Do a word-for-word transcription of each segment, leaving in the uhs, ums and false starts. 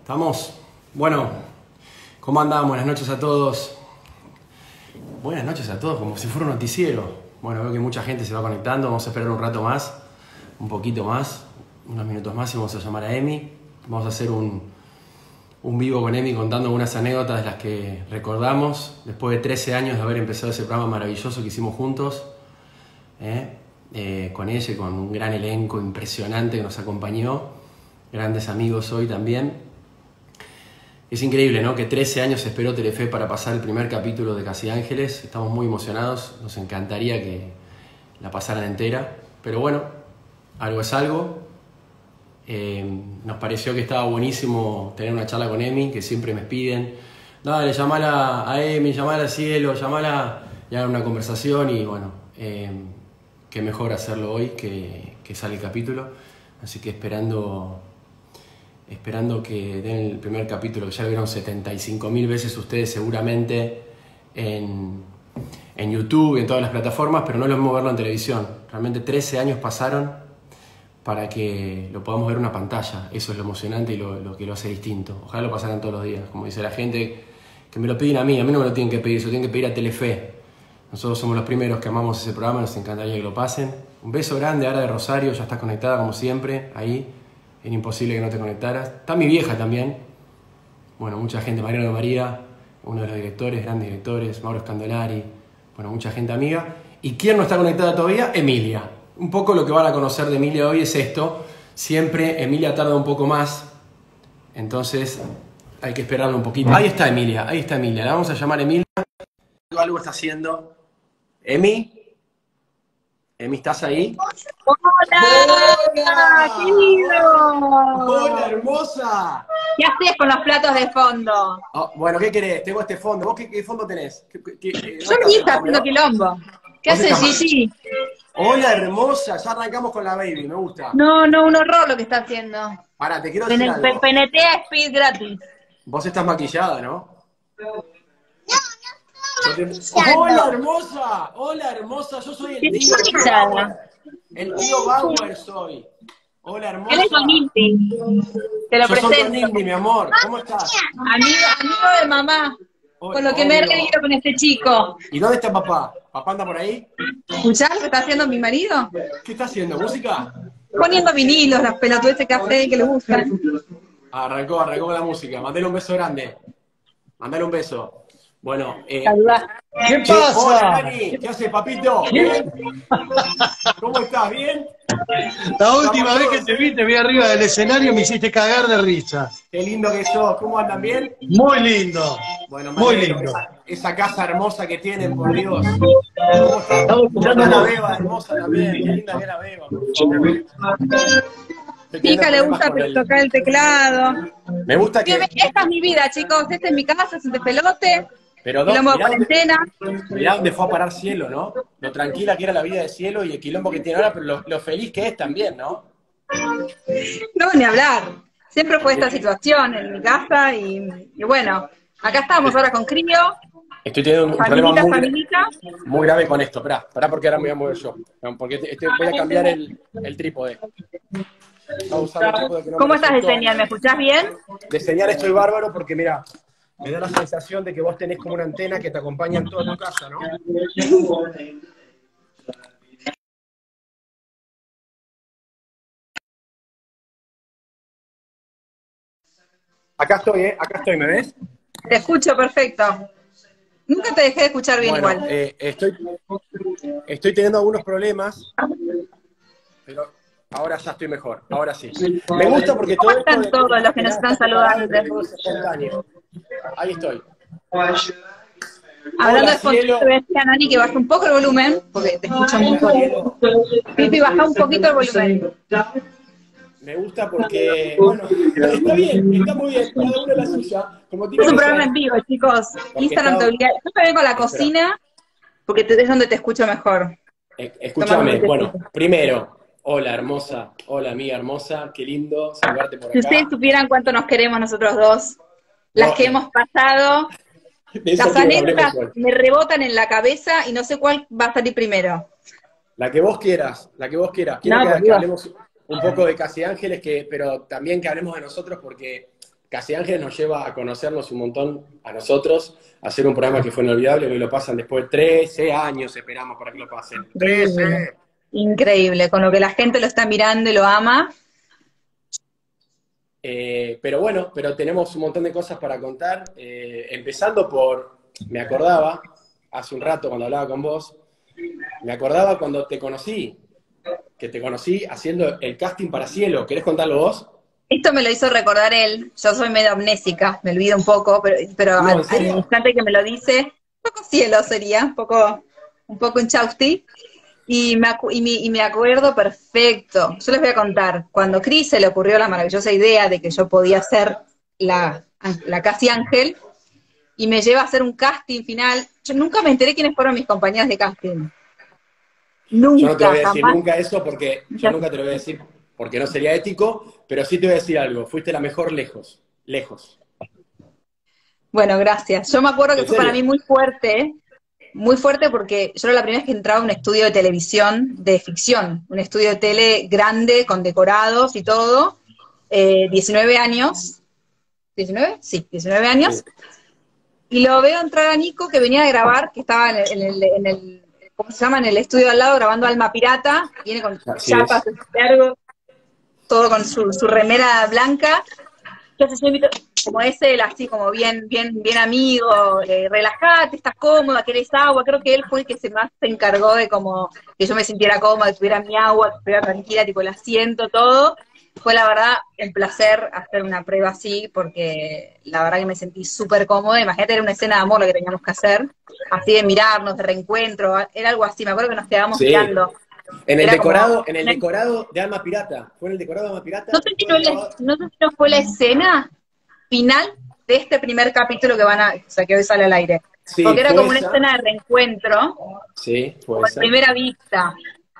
¿Estamos? Bueno, ¿cómo andamos? Buenas noches a todos. Buenas noches a todos, como si fuera un noticiero. Bueno, veo que mucha gente se va conectando. Vamos a esperar un rato más, un poquito más, unos minutos más y vamos a llamar a Emi. Vamos a hacer un, un vivo con Emi contando unas anécdotas de las que recordamos después de trece años de haber empezado ese programa maravilloso que hicimos juntos. ¿eh? Eh, con ella y con un gran elenco impresionante que nos acompañó. Grandes amigos hoy también. Es increíble, ¿no? Que trece años esperó Telefe para pasar el primer capítulo de Casi Ángeles. Estamos muy emocionados. Nos encantaría que la pasaran entera. Pero bueno, algo es algo. Eh, nos pareció que estaba buenísimo tener una charla con Emi, que siempre me piden. Dale, llamala a Emi, llamala al cielo, llamala y hagan una conversación. Y bueno, eh, qué mejor hacerlo hoy que, que sale el capítulo. Así que esperando... Esperando que den el primer capítulo, que ya lo vieron setenta y cinco mil veces ustedes seguramente en, en YouTube y en todas las plataformas, pero no lo mismo verlo en televisión. Realmente trece años pasaron para que lo podamos ver en una pantalla. Eso es lo emocionante y lo, lo que lo hace distinto. Ojalá lo pasaran todos los días. Como dice la gente, que me lo piden a mí, a mí no me lo tienen que pedir, se lo tienen que pedir a Telefe. Nosotros somos los primeros que amamos ese programa, nos encantaría que lo pasen. Un beso grande, Ara de Rosario, ya estás conectada como siempre, ahí. Era imposible que no te conectaras. Está mi vieja también. Bueno, mucha gente. Mariano María, uno de los directores, grandes directores. Mauro Scandolari. Bueno, mucha gente amiga. ¿Y quién no está conectada todavía? Emilia. Un poco lo que van a conocer de Emilia hoy es esto. Siempre Emilia tarda un poco más. Entonces hay que esperarlo un poquito. Ahí está Emilia, ahí está Emilia. La vamos a llamar Emilia. Algo está haciendo. Emi. Emi, ¿estás ahí? ¡Hola! ¡Hola! ¡Querido! ¡Hola, hermosa! ¿Qué haces con los platos de fondo? Oh, bueno, ¿qué querés? Tengo este fondo. ¿Vos qué, qué fondo tenés? ¿Qué, qué, qué, Yo mi hija haciendo quilombo. ¿Qué haces, Gigi? Hola, hermosa. Ya arrancamos con la baby, me gusta. No, no, un horror lo que está haciendo. Pará, te quiero decir algo. P N T a speed gratis. Vos estás maquillada, ¿no? ¡Hola, hermosa! ¡Hola, hermosa! Yo soy el tío Bauer. El tío Bauer soy. Hola, hermosa. Él es Don Inti. Te lo Yo soy presento. Don Inti, mi amor. ¿Cómo estás? Amigo, amigo de mamá. Con lo que me he Obvio. reído con este chico. ¿Y dónde está papá? ¿Papá anda por ahí? ¿Escuchás lo que está haciendo mi marido? ¿Qué está haciendo? ¿Música? Poniendo vinilos, las pelotudeces que hace que le gustan. Arrancó, arrancó con la música. Mandale un beso grande. Mandale un beso. Bueno, eh... Saludá. ¿Qué Che, pasa? hola, Dani. ¿Qué haces, papito? ¿Bien? ¿Cómo estás? ¿Bien? La última vez que te vi, te vi arriba del escenario y me hiciste cagar de risa. Qué lindo que sos. ¿Cómo andan? ¿Bien? Muy lindo. Bueno, me Muy alegro. lindo. Esa, esa casa hermosa que tienen, por Dios. ¿Cómo está, ¿Cómo está la beba hermosa también? Qué linda que es la beba. Mi hija le gusta el... tocar el teclado. Me gusta que... Esta es mi vida, chicos. Esta es mi casa, es de pelote. Pero no, quilombo de mirá, cuarentena. Dónde, mirá dónde fue a parar Cielo, ¿no? Lo tranquila que era la vida de Cielo y el quilombo que tiene ahora, pero lo, lo feliz que es también, ¿no? No, ni hablar. Siempre fue esta situación en mi casa y, y bueno, acá estamos ahora con Crío. Estoy teniendo un familita, problema muy, familita. muy grave con esto. Esperá, esperá porque ahora me voy a mover yo. Porque te, te, voy a cambiar el, el trípode. A usar el trípode que no ¿Cómo me estás de resultó. señal? ¿Me escuchás bien? De señal estoy bárbaro porque, mira, me da la sensación de que vos tenés como una antena que te acompaña en toda tu casa, ¿no? Acá estoy, ¿eh? Acá estoy, ¿me ves? Te escucho perfecto. Nunca te dejé de escuchar bien bueno, igual. Eh, estoy, estoy teniendo algunos problemas, pero ahora ya estoy mejor, ahora sí. Me gusta porque ¿Cómo todo están esto de- todos los que nos están saludando? todo es espontáneo. Ahí estoy. Hablando Hola, de fondo, cielo. te voy a decir a Nani que baje un poco el volumen, porque te escucho mucho. Pipi, baja un poquito el volumen. Me gusta porque, bueno, está bien, está muy bien, cada uno la suya. Como tiene Es un que programa ser. en vivo, chicos. Instagram te está- obliga. Yo me vengo a la cocina, porque te, es donde te escucho mejor. Eh, Tomar Escúchame, un bueno, tecito. primero, hola hermosa, hola amiga hermosa, qué lindo saludarte por Si ustedes acá. supieran cuánto nos queremos nosotros dos, las No, que hemos pasado, de eso las quiero que hablemos anécdotas hoy. me rebotan en la cabeza y no sé cuál va a salir primero. La que vos quieras, la que vos quieras. Quiero No, que, por que Dios. hablemos un poco de Casi Ángeles, que, pero también que hablemos de nosotros porque Casi Ángeles nos lleva a conocernos un montón a nosotros, a hacer un programa que fue inolvidable, que lo pasan después de trece años, esperamos para que lo pasen. Increíble. Increíble, con lo que la gente lo está mirando y lo ama. Eh, pero bueno, pero tenemos un montón de cosas para contar, eh, empezando por, me acordaba, hace un rato cuando hablaba con vos, me acordaba cuando te conocí, que te conocí haciendo el casting para Cielo. ¿Querés contarlo vos? Esto me lo hizo recordar él. Yo soy medio amnésica, me olvido un poco, pero, pero No, al, ¿en serio? al instante que me lo dice, un poco Cielo sería, un poco, un poco un chausti. Y me, acu y, me, y me acuerdo perfecto. Yo les voy a contar, cuando Cris se le ocurrió la maravillosa idea de que yo podía ser la, la Casi Ángel, y me lleva a hacer un casting final, yo nunca me enteré quiénes fueron mis compañeras de casting. Nunca, Yo no te voy a decir jamás. nunca eso porque yo nunca te lo voy a decir porque no sería ético, pero sí te voy a decir algo, fuiste la mejor lejos, lejos. Bueno, gracias. Yo me acuerdo que ¿En fue para serio? mí muy fuerte, muy fuerte porque yo era la primera vez que entraba a un estudio de televisión de ficción, un estudio de tele grande, con decorados y todo, eh, diecinueve años, ¿diecinueve? Sí, diecinueve años, Sí. y lo veo entrar a Nico que venía de grabar, que estaba en el, en el, en el ¿cómo se llama? En el estudio al lado grabando Alma Pirata, viene con Así chapas, es. largo, todo con su, su remera blanca. Entonces yo invito, como es él, así como bien, bien, bien amigo, eh, relajate, estás cómoda, querés agua. Creo que él fue el que se más se encargó de como que yo me sintiera cómoda, que tuviera mi agua, que estuviera tranquila, tipo el asiento, todo. Fue la verdad un placer hacer una prueba así, porque la verdad que me sentí súper cómoda. Imagínate, era una escena de amor la que teníamos que hacer, así de mirarnos, de reencuentro, era algo así, me acuerdo que nos quedábamos Sí. mirando. En el Era como, decorado, en el decorado de Alma Pirata. ¿Fue en el decorado de Alma Pirata? no sé si ¿Fue no, el la- grabado? no sé si no fue la escena final de este primer capítulo que van a, o sea, que hoy sale al aire. Sí, Porque era fue como una esa. escena de reencuentro, Sí, fue como en esa. primera vista.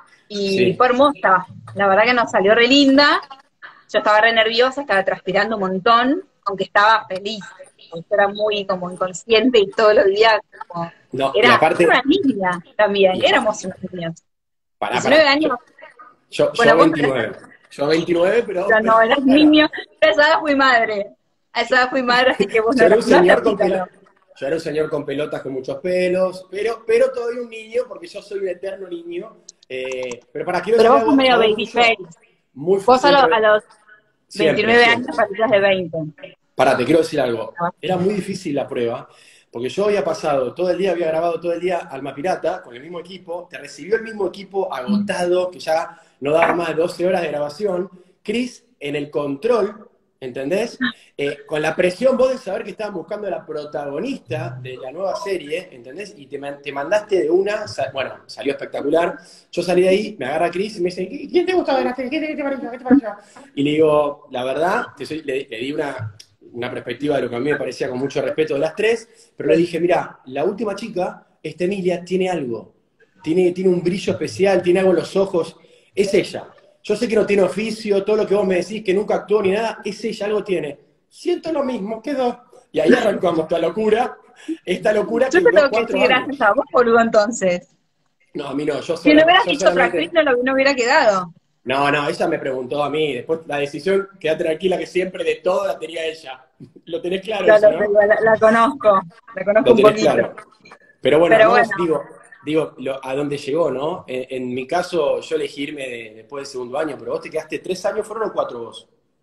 Y Sí. fue hermosa. La verdad que nos salió re linda. Yo estaba re nerviosa, estaba transpirando un montón, aunque estaba feliz. Porque era muy como inconsciente y todos los días como, No, y era, era aparte, una niña también, y aparte, éramos unos niños. pará, diecinueve pará. Yo, años, yo, yo bueno, vos eras, veintinueve. Yo veintinueve, pero, pero no, eras pero niño. A esa edad fui madre. A esa edad fui madre, así que vos no yo era un eras, no señor seas con pícaro. pelotas. Yo era un señor con pelotas con muchos pelos, pero, pero todavía un niño, porque yo soy un eterno niño. Eh, pero para quiero Pero decir vos sos algo a medio favor baby tuyo, face. muy Vos a, lo- siempre, a los siempre, veintinueve años siempre. parecías de veinte. Pará, te quiero decir algo. Era muy difícil la prueba, porque yo había pasado todo el día, había grabado todo el día Alma Pirata con el mismo equipo, te recibió el mismo equipo agotado, que ya no daba más de doce horas de grabación. Cris en el control, ¿entendés? Eh, con la presión vos de saber que estaban buscando a la protagonista de la nueva serie, ¿entendés? Y te, man- te mandaste de una, sa- bueno, salió espectacular. Yo salí de ahí, me agarra Cris y me dice, ¿Qui- ¿quién te gustó de la serie? ¿Quién te, qué te pareció? ¿Qué te pareció? Y le digo, la verdad, te soy- le, le di una, una perspectiva de lo que a mí me parecía con mucho respeto de las tres, pero le dije, mira, la última chica, esta Emilia, tiene algo. Tiene, tiene un brillo especial, tiene algo en los ojos. Es ella. Yo sé que no tiene oficio, todo lo que vos me decís, que nunca actuó ni nada, es ella, algo tiene. Siento lo mismo, quedó. Y ahí arrancamos esta locura, esta locura que Yo te duró tengo que cuatro decir gracias años. a vos, boludo, entonces. No, a mí no, yo, Si no sola, hubieras yo dicho otra actriz, solamente... no, lo, no hubiera quedado. No, no, ella me preguntó a mí, después la decisión, queda tranquila que siempre de todo la tenía ella. Lo tenés claro Yo eso, lo ¿no? tengo, la, la conozco, la conozco Lo un tenés poquito. claro. Pero bueno, Pero vos, bueno, digo, digo lo- a dónde llegó, ¿no? En, en mi caso, yo elegí irme de- después del segundo año, pero vos te quedaste tres años, ¿fueron o cuatro vos?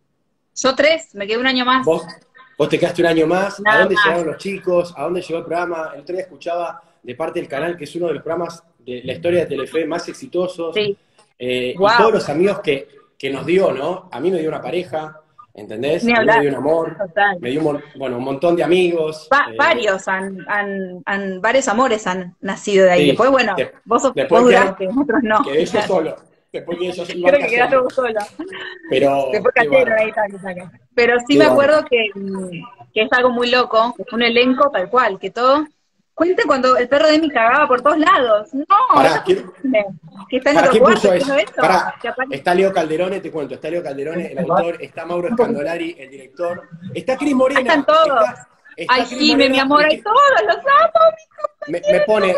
yo tres, me quedé un año más, Vos, vos te quedaste un año más, ¿a nada dónde más. llegaron los chicos? ¿A dónde llegó el programa? El otro día escuchaba de parte del canal, que es uno de los programas de la historia de Telefe más exitosos, Sí, eh, y todos wow, los amigos que, que nos dio, ¿no? A mí me dio una pareja, ¿entendés? ni A mí me hablar, dio un amor, total. me dio un, mon- bueno, un montón de amigos. Va- eh, varios han, han, han- varios amores han nacido de ahí. sí, Después, bueno, de- vos, sos- vos después quedé, duraste, nosotros no. quedé yo solo, después quedé yo y Creo banca que quedaste solo, vos solo. pero Después qué cayeron bárbaro, ahí, taca, taca. Pero sí qué me acuerdo bárbaro. que, mm, que es algo muy loco, que fue un elenco tal cual, que todo. Cuenta cuando el perro de mi cagaba por todos lados. No, eso Pará, fue quiero, increíble. Que está en ¿para otro quién cuarto, puso todo eso? eso. Pará, Que aparte, está Leo Calderone, te cuento, está Leo Calderone, el autor, está Mauro Escandolari, el director, está Cris ahí están Morena, todos. está, Ay, está Cris sí, mi, mi Morena, amor, y hay Cris- todos, los amo, mis me, me compañeros, pone,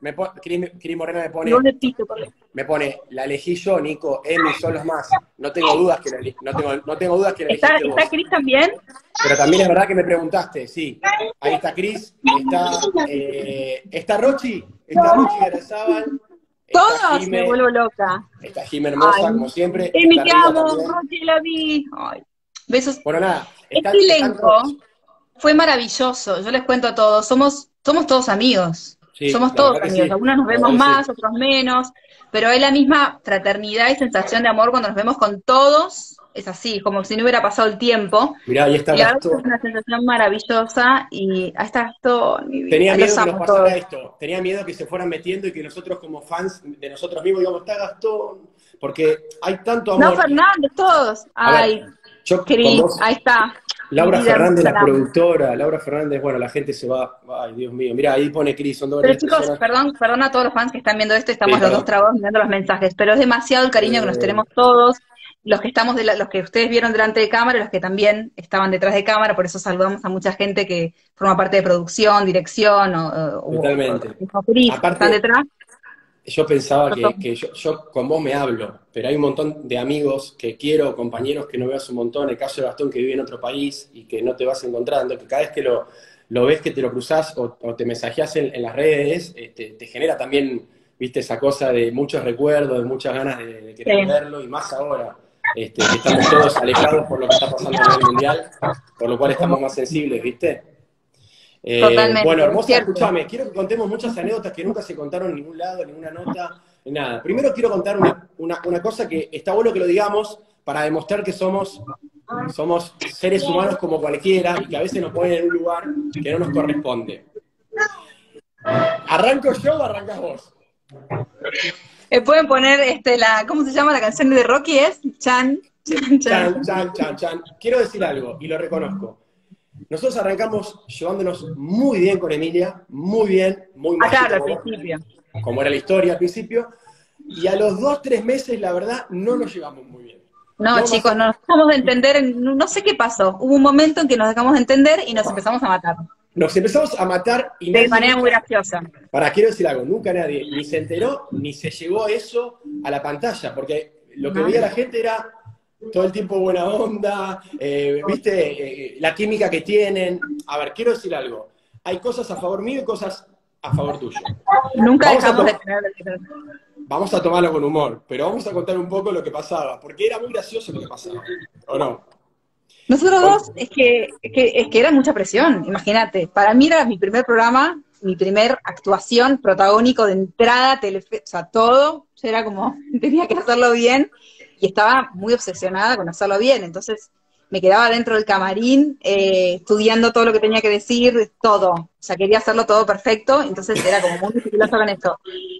me pone, Cris, Cris Morena me pone, Y vos le pito, por me pone, la elegí yo, Nico, Emi, son los más. No tengo dudas que la, eli- no tengo, no tengo dudas que la ¿Está, elegiste vos. está Cris también? Pero también es verdad que me preguntaste, sí. Ahí está Cris, está, eh, está Rochi, está Rochi Garazábal, está Todos me Jime, vuelvo loca. está Jime hermosa, Ay, como siempre. Emi, Está te Riva amo, también. Rochi, la vi. Ay, besos. Bueno, nada, Este están, están elenco todos. fue maravilloso, yo les cuento a todos, somos, somos todos amigos, Sí, somos la todos verdad que amigos, sí, algunos nos la vemos verdad que más, sí. otros menos, pero hay la misma fraternidad y sensación de amor cuando nos vemos con todos, es así, como si no hubiera pasado el tiempo, Mirá, ahí está y la verdad es que es Gastón. una sensación maravillosa, y ahí está Gastón, mi Tenía vida, miedo los que nos amo pasara todos. esto, tenía miedo que se fueran metiendo y que nosotros como fans de nosotros mismos digamos, está Gastón, porque hay tanto No, amor. Fernández, todos, A ver, ay, yo con Cris, vos, ahí está, mi Laura vida Fernández, hermosa, la la amo. productora, Laura Fernández, bueno, la gente se va, ay, Dios mío, mira, ahí pone Cris, son dos Pero grandes chicos, personas. perdón, perdón a todos los fans que están viendo esto, Sí, estamos los dos perdón. trabados mirando los mensajes, pero es demasiado el cariño que nos Eh, tenemos todos, los que estamos de la- los que ustedes vieron delante de cámara, y los que también estaban detrás de cámara, por eso saludamos a mucha gente que forma parte de producción, dirección, o, o, o- o- totalmente. o Cris, que están Aparte, detrás. yo pensaba Nosotros. que, que yo, yo con vos me hablo, pero hay un montón de amigos que quiero, compañeros que no veo hace un montón, el caso de Gastón que vive en otro país y que no te vas encontrando, que cada vez que lo, lo ves, que te lo cruzás o, o te mensajeás en, en las redes, este, te genera también, viste, esa cosa de muchos recuerdos, de muchas ganas de, de querer Sí. verlo, y más ahora, este, que estamos todos alejados por lo que está pasando a nivel mundial, por lo cual estamos más sensibles, ¿viste? Eh, Totalmente, bueno, es hermosa, cierto. escúchame, quiero que contemos muchas anécdotas que nunca se contaron en ningún lado, en ninguna nota, en nada. Primero quiero contar una, una, una cosa que está bueno que lo digamos para demostrar que somos, somos seres humanos como cualquiera y que a veces nos ponen en un lugar que no nos corresponde. ¿Arranco yo o arrancas vos? Eh, pueden poner este la, ¿cómo se llama la canción de Rocky? Es Chan, Chan, Chan. Chan, chan, chan, chan. Quiero decir algo, y lo reconozco. Nosotros arrancamos llevándonos muy bien con Emilia, muy bien, muy Acá mágico, al como, principio. como era la historia al principio, y a los dos, tres meses, la verdad, no nos llevamos muy bien. No, No, chicos, más- no nos dejamos de entender, no no sé qué pasó. Hubo un momento en que nos dejamos de entender y nos empezamos a matar. Nos empezamos a matar y De nadie manera muy nunca- graciosa. Para, quiero decir algo, nunca nadie ni se enteró ni se llevó eso a la pantalla, porque lo que No. veía la gente era todo el tiempo buena onda, eh, viste, eh, la química que tienen. A ver, quiero decir algo, hay cosas a favor mío y cosas a favor tuyo. Nunca Vamos a dejamos de to- tener. Vamos a tomarlo con humor, pero vamos a contar un poco lo que pasaba, porque era muy gracioso lo que pasaba, ¿o no? Nosotros dos, es que, es que, es que era mucha presión, imagínate. Para mí era mi primer programa, mi primer actuación protagónico de entrada, telefe, o sea, todo. Yo era como, tenía que hacerlo bien, y estaba muy obsesionada con hacerlo bien. Entonces me quedaba dentro del camarín, eh, estudiando todo lo que tenía que decir, todo. O sea, quería hacerlo todo perfecto, entonces era como muy meticulosa con esto.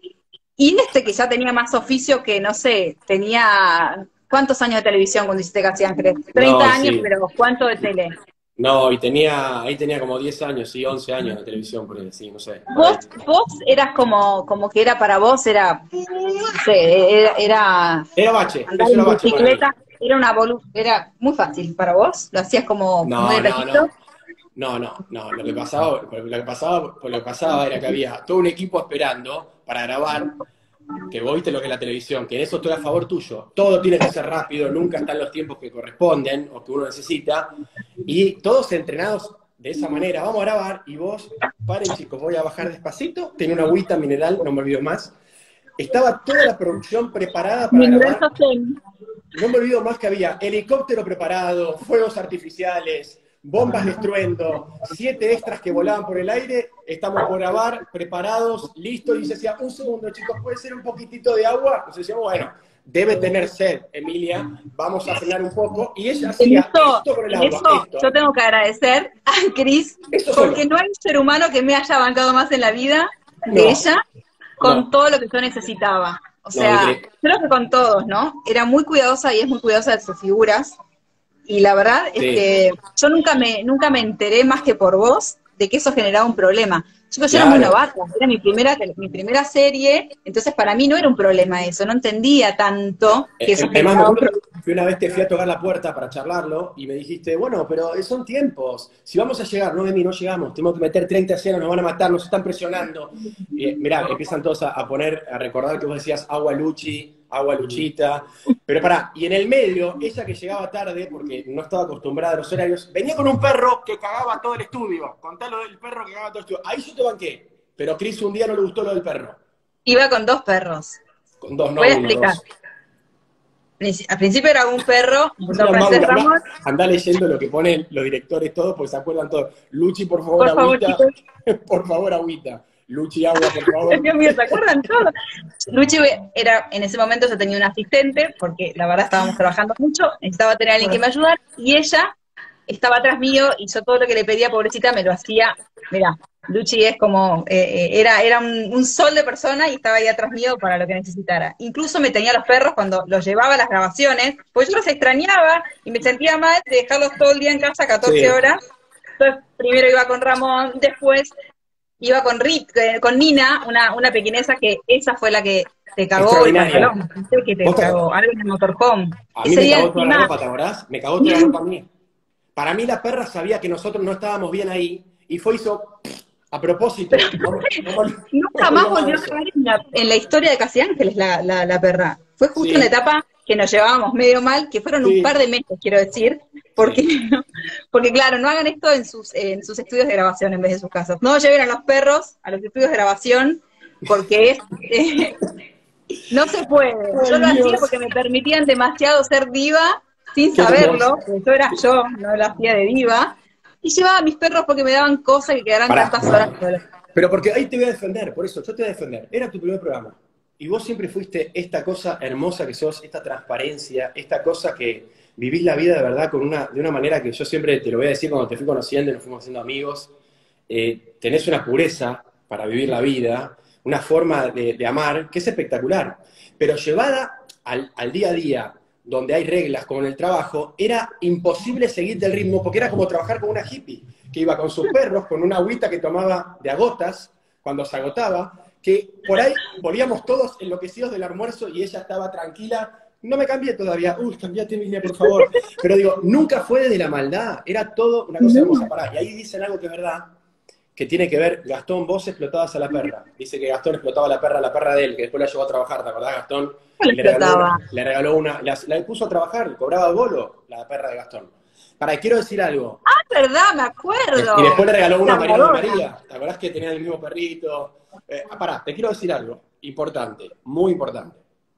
Y este que ya tenía más oficio que, no sé, tenía... ¿Cuántos años de televisión cuando hiciste Casi Ángeles? treinta No, años, sí. pero ¿cuánto de tele? No, y tenía, ahí tenía como diez años, sí, once años de televisión, por ahí, sí, no sé. por Vos, ahí. vos eras como, como que era para vos, era, no sé, era, era Era bache, andar eso en era bache para mí. bicicleta, era una volu era muy fácil para vos, lo hacías como No, muy no, detallito. no. No, no, no. Lo que pasaba, lo que pasaba, lo que pasaba era que había todo un equipo esperando para grabar, que vos viste lo que es la televisión, que en eso estoy a favor tuyo. Todo tiene que ser rápido, nunca están los tiempos que corresponden o que uno necesita. Y todos entrenados de esa manera. Vamos a grabar y vos, paren chicos, voy a bajar despacito. Tenía una agüita mineral, no me olvido más. Estaba toda la producción preparada para Mi nivel grabar. sostén. No me olvido más que había helicóptero preparado, fuegos artificiales, bombas de estruendo, siete extras que volaban por el aire, estamos por grabar, preparados, listos, y se decía, un segundo chicos, ¿puede ser un poquitito de agua? Entonces decíamos, bueno, debe tener sed, Emilia, vamos a frenar un poco, y ella En hacía eso, esto con el en agua, eso esto. yo tengo que agradecer a Cris, Esto porque solo. no hay un ser humano que me haya bancado más en la vida de No. ella con No. todo lo que yo necesitaba. O No, sea, increíble. creo que con todos, ¿no? Era muy cuidadosa y es muy cuidadosa de sus figuras. Y la verdad es Sí. que yo nunca me, nunca me enteré más que por vos de que eso generaba un problema. Chicos, yo Claro. era muy novata, era mi primera, mi primera serie, entonces para mí no era un problema eso, no entendía tanto que eso Eh, Además, me generaba un acuerdo problema. que una vez te fui a tocar la puerta para charlarlo y me dijiste, bueno, pero son tiempos. Si vamos a llegar, no, Emi, no llegamos. Tenemos que meter treinta escenas, nos van a matar, nos están presionando. Y, mirá, empiezan todos a, a poner, a recordar que vos decías agua Luchi, agua Luchita. Pero pará, y en el medio, ella que llegaba tarde, porque no estaba acostumbrada a los horarios, venía con un perro que cagaba todo el estudio. Contá lo del perro que cagaba todo el estudio. Ahí yo te banqué. Pero a Cris un día no le gustó lo del perro. Iba con dos perros. Con dos, no Voy a uno, explicar. dos. Princi- Al principio era un perro, don Mauro, Francés anda, Ramón, anda leyendo lo que ponen los directores todos, porque se acuerdan todos. Luchi, por favor, por favor, agüita. chicos. Por favor, agüita. Luchi, agua, por favor. Dios mío, ¿se acuerdan todos? Luchi era, en ese momento yo tenía un asistente, porque la verdad estábamos trabajando mucho, necesitaba tener a alguien que me ayudara, y ella estaba atrás mío, y yo todo lo que le pedía, pobrecita, me lo hacía. Mirá, Luchi es como, eh, eh, era, era un, un sol de persona y estaba ahí atrás mío para lo que necesitara. Incluso me tenía los perros cuando los llevaba a las grabaciones, porque yo los extrañaba y me sentía mal de dejarlos todo el día en casa, catorce Sí. horas. Entonces, primero iba con Ramón, después iba con Rip, eh, con Nina, una, una pequinesa que esa fue la que te cagó el Extraordinaria. pantalón. No sé qué te ¿Vos te- cagó, algo en el motorhome. A mí Ese me día cagó toda la encima, ropa, ¿te acordás? Me cagó toda la ropa a mí. Para mí la perra sabía que nosotros no estábamos bien ahí y fue hizo a propósito. No, no, no, no, nunca no más digo volvió a eso. caer en la, en la historia de Casi Ángeles la, la, la perra. Fue justo Sí. en la etapa que nos llevábamos medio mal, que fueron Sí. un par de meses, quiero decir, porque, porque claro, no hagan esto en sus, en sus estudios de grabación en vez de sus casas. No lleven a los perros a los estudios de grabación, porque es, eh, no se puede. Yo lo Ay, hacía Dios. porque me permitían demasiado ser diva sin Qué saberlo, hermoso. porque yo era yo, no lo hacía de diva, y llevaba a mis perros porque me daban cosas que quedaran Pará. tantas horas solas. Pero porque ahí te voy a defender, por eso, yo te voy a defender. Era tu primer programa. Y vos siempre fuiste esta cosa hermosa que sos, esta transparencia, esta cosa que vivís la vida de verdad con una, de una manera que yo siempre te lo voy a decir cuando te fui conociendo y nos fuimos haciendo amigos. Eh, tenés una pureza para vivir la vida, una forma de, de amar que es espectacular. Pero llevada al, al día a día, donde hay reglas como en el trabajo, era imposible seguirte el ritmo porque era como trabajar con una hippie, que iba con sus perros, con una agüita que tomaba de a gotas cuando se agotaba, que por ahí volvíamos todos enloquecidos del almuerzo y ella estaba tranquila. No me cambié todavía. Uy, cambiate, Emilia, por favor. Pero digo, nunca fue desde la maldad. Era todo una cosa hermosa. Pará. Y ahí dicen algo que es verdad, que tiene que ver, Gastón, vos explotabas a la perra. Dice que Gastón explotaba a la perra, a la perra de él, que después la llevó a trabajar, ¿te acordás, Gastón? ¿Cuál Le regaló explotaba? una, le regaló una, la, la puso a trabajar, cobraba el bolo, la perra de Gastón. Pará, quiero decir algo. Ah, verdad, me acuerdo. Y después le regaló una a Mariano de Labrador. María. ¿Te acordás que tenían el mismo perrito? Eh, pará, te quiero decir algo importante, muy importante.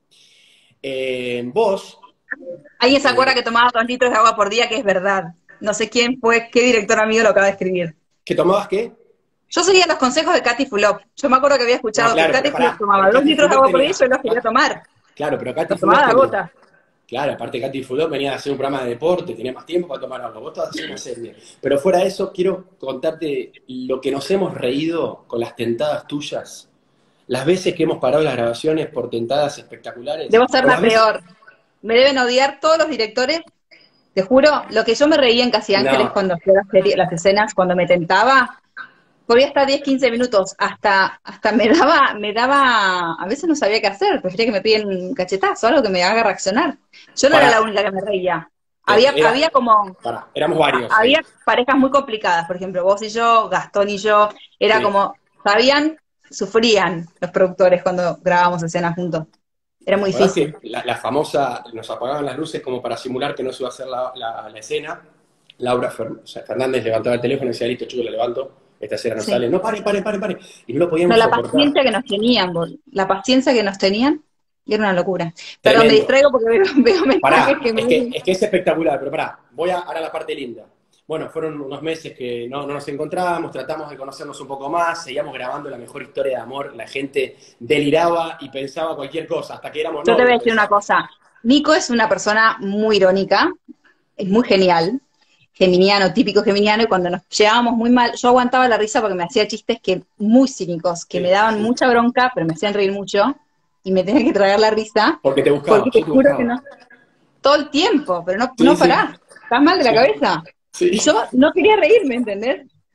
Eh, vos, ¿Alguien se acuerda que tomaba dos litros de agua por día? Que es verdad. No sé quién fue, qué director amigo lo acaba de escribir. ¿qué tomabas qué? Yo seguía los consejos de Katy Fulop. Yo me acuerdo que había escuchado No, claro, que Katy pero pará, Fulop tomaba pero dos Katy litros de Fulop agua por día y tenía- yo los quería tomar. Claro, pero Katy Los tomaba a la tenía- gota. Claro, aparte Katy Fulop venía a hacer un programa de deporte, tenía más tiempo para tomar agua. Vos estabas haciendo una serie. Pero fuera de eso, quiero contarte lo que nos hemos reído con las tentadas tuyas. Las veces que hemos parado las grabaciones por tentadas espectaculares. Debo ser O la las veces- peor. Me deben odiar todos los directores. Te juro, lo que yo me reía en Casi Ángeles No. cuando hacía las, series- las escenas, cuando me tentaba, podía estar diez, quince minutos, hasta, hasta me daba, me daba, a veces no sabía qué hacer, prefería que me piden un cachetazo, algo que me haga reaccionar. Yo no Pará. era la única que me reía. Había, Era- había como, Pará, éramos varios. había parejas muy complicadas, por ejemplo, vos y yo, Gastón y yo, era Sí. como, sabían, sufrían los productores cuando grabábamos escenas juntos. Era muy La verdad difícil. es que la, la famosa, nos apagaban las luces como para simular que no se iba a hacer la, la- la escena. Laura Fer- o sea, Fernández levantaba el teléfono y decía, listo, chicos, la levanto. Esta escena no Sí. sale. No, paren, paren, paren, paren. Y no lo No, podíamos la soportar. paciencia que nos tenían, vos. La paciencia que nos tenían era una locura. Perdón, me Tremendo. distraigo porque veo, veo Pará, mensajes que me... es que, es que es espectacular, pero pará, voy a, ahora a la parte linda. Bueno, fueron unos meses que no, no nos encontrábamos, tratamos de conocernos un poco más, seguíamos grabando la mejor historia de amor, la gente deliraba y pensaba cualquier cosa, hasta que éramos Yo te voy a novios, decir una cosa. Nico es una persona muy irónica, es muy genial, geminiano, típico geminiano, y cuando nos llevábamos muy mal, yo aguantaba la risa porque me hacía chistes que muy cínicos, que Sí, me daban sí. mucha bronca, pero me hacían reír mucho, y me tenía que traer la risa, Porque te buscaba, porque te yo te juro buscaba. que no, todo el tiempo, pero no, Sí, no sí. parás, estás mal de la Sí. cabeza. Sí. Y yo no quería reírme, ¿entendés?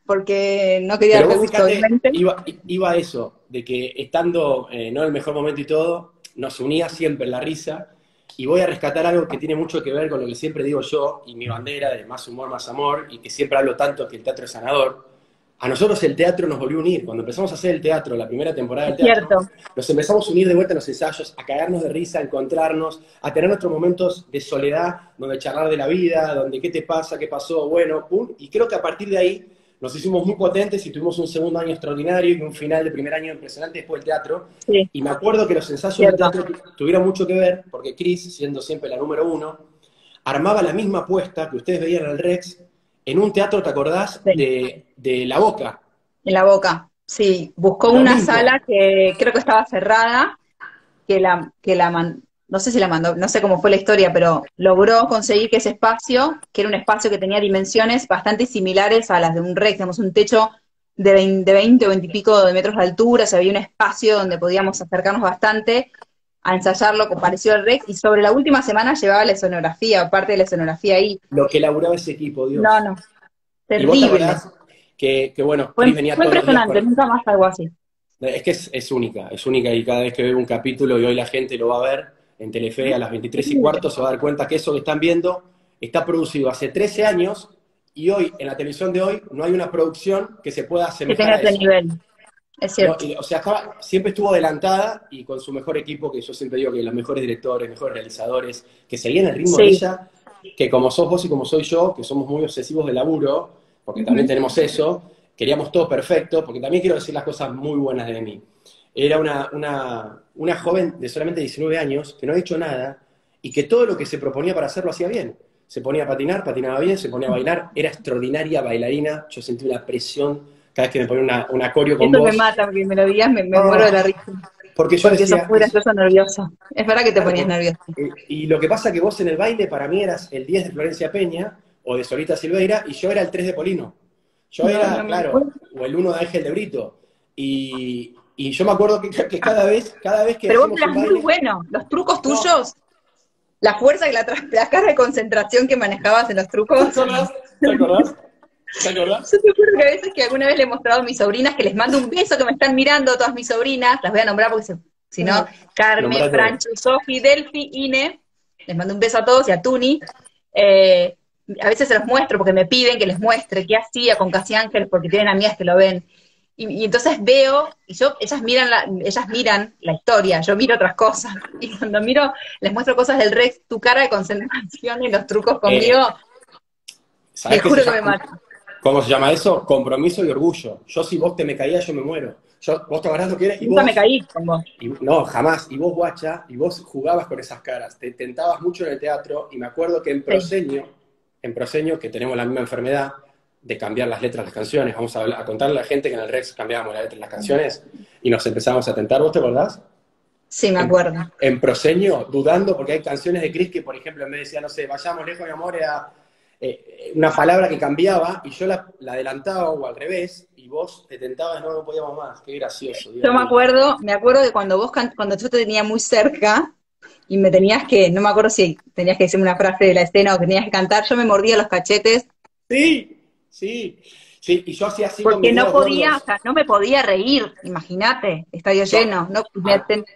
porque no quería Pero darte vos gusto, fíjate, obviamente. iba, iba a eso, de que estando eh, no en el mejor momento y todo, nos unía siempre la risa. Y voy a rescatar algo que tiene mucho que ver con lo que siempre digo yo, y mi bandera de más humor, más amor, y que siempre hablo tanto que el teatro es sanador. A nosotros el teatro nos volvió a unir. Cuando empezamos a hacer el teatro, la primera temporada Es del teatro, cierto. nos empezamos a unir de vuelta en los ensayos, a cagarnos de risa, a encontrarnos, a tener nuestros momentos de soledad, donde charlar de la vida, donde qué te pasa, qué pasó, bueno, pum. Y creo que a partir de ahí nos hicimos muy potentes y tuvimos un segundo año extraordinario y un final de primer año impresionante después del teatro. Sí, Y me acuerdo que los ensayos del cierto. teatro tu- tuvieron mucho que ver, porque Cris, siendo siempre la número uno, armaba la misma apuesta que ustedes veían en el Rex en un teatro, ¿te acordás? Sí. De, de La Boca. En la Boca, sí. Buscó Lo una mismo. sala que creo que estaba cerrada, que la, que la man- no sé si la mandó, no sé cómo fue la historia, pero logró conseguir que ese espacio, que era un espacio que tenía dimensiones bastante similares a las de un Rex, digamos, un techo de veinte, de veinte o veinte y pico de metros de altura, o sea, había un espacio donde podíamos acercarnos bastante a ensayarlo, como pareció al Rex, y sobre la última semana llevaba la escenografía, parte de la escenografía ahí. Lo que elaboraba ese equipo, Dios. No, no, Y vos te terrible. acordás que, que bueno, Fue, Cris venía fue todos los días impresionante, con... nunca más algo así. Es que es, es única, es única y cada vez que veo un capítulo y hoy la gente lo va a ver en Telefe a las veintitrés y cuarto se va a dar cuenta que eso que están viendo está producido hace trece años y hoy, en la televisión de hoy, no hay una producción que se pueda Que asemejar tenga a ese eso. nivel, es No, cierto. y, o sea, estaba, siempre estuvo adelantada y con su mejor equipo, que yo siempre digo que los mejores directores, mejores realizadores, que seguían el ritmo de Sí. ella, que como sos vos y como soy yo, que somos muy obsesivos de laburo, porque también Ujú. tenemos eso, queríamos todo perfecto, porque también quiero decir las cosas muy buenas de mí. Era una, una, una joven de solamente diecinueve años, que no ha hecho nada, y que todo lo que se proponía para hacerlo hacía bien. Se ponía a patinar, patinaba bien, se ponía a bailar, era extraordinaria bailarina, yo sentí una presión cada vez que me ponía una, una coreo con Eso me vos. mata, porque me lo digas, me, me Ah, muero de la risa. porque yo Porque sos decía, muy es, gracioso, nervioso. Es verdad que te claro, ponías nervioso. y, y lo que pasa que vos en el baile para mí eras el diez de Florencia Peña o de Solita Silveira y yo era el tres de Polino. Yo No, era, no me claro, acuerdo. o el uno de Ángel de Brito. Y, y yo me acuerdo que, que cada vez, cada vez que Pero vos hacíamos eras un muy baile, bueno. Los trucos no, tuyos, la fuerza y la, tra- la cara de concentración que manejabas en los ¿te trucos. acordás? ¿Te acordás? ¿Te acordás? Yo te acuerdo que a veces que alguna vez le he mostrado a mis sobrinas, que les mando un beso, que me están mirando todas mis sobrinas, las voy a nombrar porque se- si no, Carmen, Nombrá todo. Franchu, Sofi, Delphi, Ine, les mando un beso a todos y a Tuni. Eh, a veces se los muestro porque me piden que les muestre qué hacía con Casi Ángeles porque tienen amigas que lo ven. Y, y entonces veo, y yo, ellas miran, la, ellas miran la historia, yo miro otras cosas. Y cuando miro, les muestro cosas del Rex, tu cara de concentración y los trucos conmigo, Eh, te ¿Sabés qué se juro que me llama? mata. ¿Cómo se llama eso? Compromiso y orgullo. Yo si vos te me caías, yo me muero. Yo, vos te agarrás lo que eres y Nunca me vos... caí con vos. Y, no, jamás. Y vos, guacha, y vos jugabas con esas caras, te tentabas mucho en el teatro, y me acuerdo que en Sí. Proseño, en Proseño, que tenemos la misma enfermedad de cambiar las letras de las canciones, vamos a, hablar- a contarle a la gente que en el Rex cambiábamos la letra de las canciones, y nos empezamos a tentar, ¿vos te acordás? Sí, me En, acuerdo. en Proseño, dudando, porque hay canciones de Chris que, por ejemplo, en vez de decir, no sé, vayamos lejos, mi amor, era eh, una palabra que cambiaba, y yo la, la adelantaba o al revés, y vos te tentabas, no, no podíamos más, qué gracioso, Dios Yo me mío. acuerdo, me acuerdo de cuando vos, can- cuando yo te tenía muy cerca y me tenías que, no me acuerdo si tenías que decirme una frase de la escena o que tenías que cantar, yo me mordía los cachetes Sí, sí, sí, y yo hacía así con porque mis no dedos podía, o gordos. sea, no me podía reír, imagínate, estadio Yo, lleno, no, me, a- ten-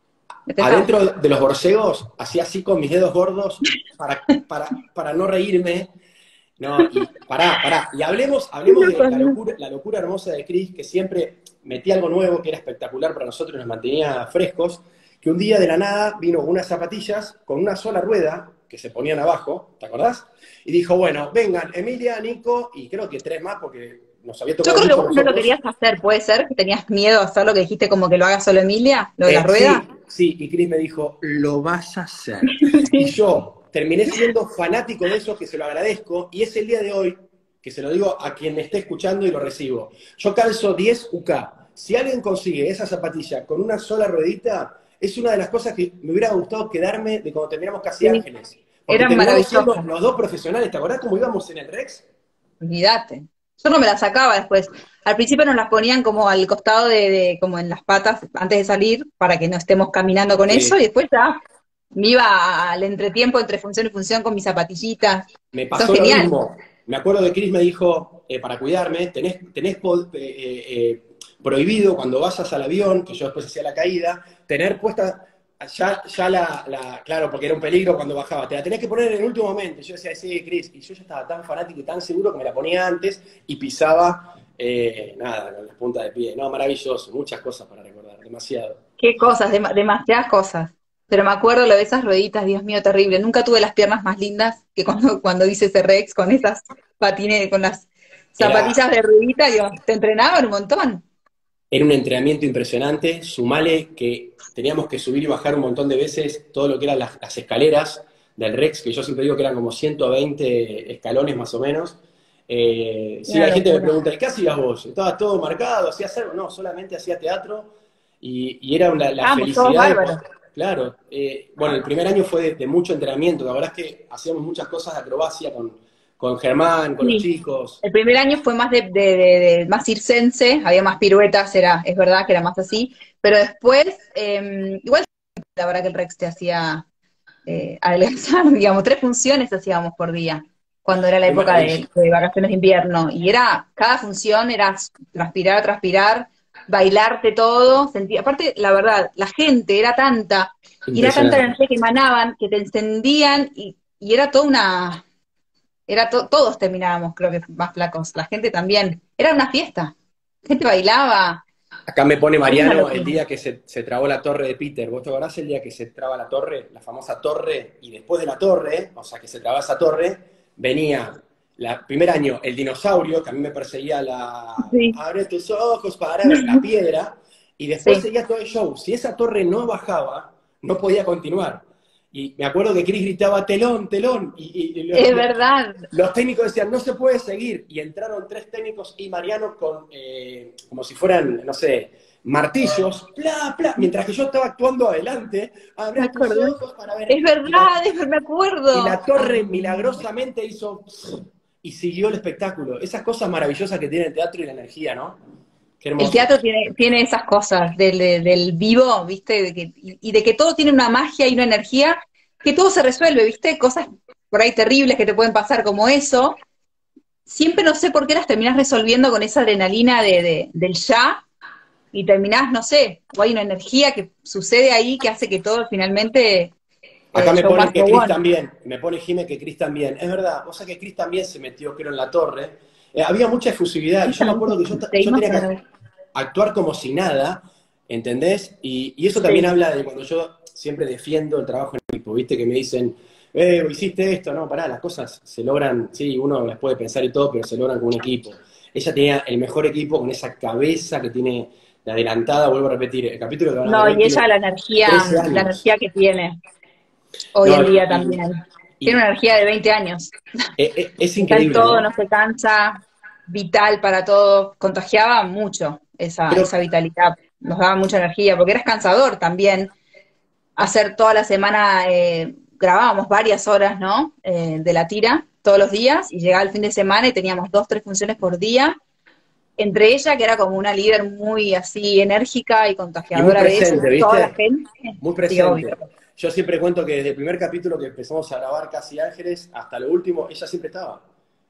me tentaba. adentro de los borcegos, hacía así con mis dedos gordos para, para, para no reírme. No, y pará, pará. Y hablemos, Qué hablemos de loco, la ¿no? locura, la locura hermosa de Chris, que siempre metía algo nuevo, que era espectacular para nosotros y nos mantenía frescos, que un día de la nada vino unas zapatillas con una sola rueda, que se ponían abajo, ¿te acordás? Y dijo, bueno, vengan, Emilia, Nico, y creo que tres más, porque nos había Yo tocado creo que mucho a vos no lo nosotros. querías hacer, ¿puede ser? Que tenías miedo a hacer lo que dijiste como que lo haga solo Emilia, lo de la Eh, rueda. sí, sí, y Chris me dijo, lo vas a hacer. Y Sí. yo terminé siendo fanático de eso, que se lo agradezco, y es el día de hoy, que se lo digo a quien me esté escuchando y lo recibo. Yo calzo diez U K. Si alguien consigue esa zapatilla con una sola ruedita, es una de las cosas que me hubiera gustado quedarme de cuando terminamos Casi Sí, Ángeles. Porque eran terminamos siendo maravillosas. los dos profesionales. ¿Te acordás cómo íbamos en el Rex? Olvídate. Yo no me las sacaba después. Al principio nos las ponían como al costado de, de- como en las patas antes de salir, para que no estemos caminando con eso, y Sí. después ya me iba al entretiempo entre función y función con mis zapatillas. Me Son pasó lo geniales. mismo. Me acuerdo que Chris me dijo, eh, para cuidarme, tenés, tenés eh, eh, prohibido cuando vayas al avión, que yo después hacía la caída, tener puesta ya, ya la, la, claro, porque era un peligro cuando bajaba, te la tenés que poner en el último momento. Y yo decía, sí, Cris, y yo ya estaba tan fanático y tan seguro que me la ponía antes y pisaba, eh, nada, con las puntas de pie. No, maravilloso, muchas cosas para recordar, demasiado. Qué cosas, dem- demasiadas cosas. Pero me acuerdo lo de esas rueditas, Dios mío, terrible. Nunca tuve las piernas más lindas que cuando, cuando hice ese Rex con esas patines, con las Era, zapatillas de ruedita, digo, te entrenaban un montón. Era un entrenamiento impresionante, sumale que teníamos que subir y bajar un montón de veces todo lo que eran las, las escaleras del Rex, que yo siempre digo que eran como ciento veinte escalones más o menos. Eh, sí, Una la gente me locura. pregunta, ¿y qué hacías vos? ¿Estabas todo marcado? ¿Hacías algo? No, solamente hacía teatro y, y era la, la Estábamos todos felicidad de poder... bárbaros. Claro, eh, bueno, el primer año fue de, de mucho entrenamiento, la verdad es que hacíamos muchas cosas de acrobacia con, con Germán, con los Sí. chicos. El primer año fue más de, de, de- de- más circense, había más piruetas, era, es verdad que era más así, pero después, eh, igual la verdad que el Rex te hacía eh, adelgazar, digamos, tres funciones hacíamos por día, cuando era la Qué época maravilla. de, de vacaciones de invierno, y era, cada función era transpirar, transpirar, bailarte todo, sentía, aparte, la verdad, la gente era tanta, y era tanta Impresionante. energía que emanaban, que te encendían, y, y era toda una, era to- todos terminábamos, creo que más flacos, la gente también, era una fiesta, la gente bailaba, Acá me pone era una Mariano el locura. día que se, se trabó la torre de Peter. ¿Vos te acordás el día que se traba la torre, la famosa torre? Y después de la torre, o sea, que se traba esa torre, venía, el primer año, el dinosaurio, que a mí me perseguía la... Sí, Abre tus ojos para ver la piedra, y después sí, seguía todo el show. Si esa torre no bajaba, no podía continuar. Y me acuerdo que Chris gritaba, telón, telón, y, y- y los, es los- verdad, los técnicos decían, no se puede seguir. Y entraron tres técnicos y Mariano con, eh, como si fueran, no sé, martillos, bla, bla, mientras que yo estaba actuando adelante, me abre tus acordé. ojos para ver. Es Y la, verdad, es verdad, me y acuerdo. la torre Ay, milagrosamente hizo y siguió el espectáculo. Esas cosas maravillosas que tiene el teatro y la energía, ¿no? Qué el hermoso. teatro tiene, tiene esas cosas del, de- del vivo, ¿viste? De que- y, y de que todo tiene una magia y una energía, que todo se resuelve, ¿viste? Cosas por ahí terribles que te pueden pasar como eso. Siempre no sé por qué las terminás resolviendo con esa adrenalina de, de- del ya, y terminás, no sé, o hay una energía que sucede ahí que hace que todo finalmente, Acá eh, me show ponen must que go Chris on. también, me pone Jime que Chris también. Es verdad, o sea que Chris también se metió, creo, en la torre. Eh, había mucha efusividad y Sí, yo me también acuerdo que yo, yo seguimos tenía con que la... actuar como si nada, ¿entendés? Y, y eso también Sí. habla de cuando yo siempre defiendo el trabajo en equipo, ¿viste? Que me dicen, eh, hiciste esto, no, pará, las cosas se logran, sí, uno las puede pensar y todo, pero se logran con un equipo. Ella tenía el mejor equipo con esa cabeza que tiene de adelantada, vuelvo a repetir, el capítulo que van a ver No, hoy y tiene ella la energía, trece la años. energía que tiene hoy No, en día y, también. y- Tiene y una energía de veinte años. es, es- es Está en increíble, todo, no ¿no? se cansa, vital para todo. Contagiaba mucho esa, Creo, esa vitalidad, nos daba mucha energía, porque era cansador también hacer toda la semana, eh, grabábamos varias horas, ¿no? Eh, de la tira, todos los días, y llegaba el fin de semana y teníamos dos, tres funciones por día. Entre ella, que era como una líder muy así enérgica y y muy contagiadora de eso, presente, toda la ¿viste? gente, Muy sí, obvio. presente. Yo siempre cuento que desde el primer capítulo que empezamos a grabar Casi Ángeles hasta lo último, ella siempre estaba.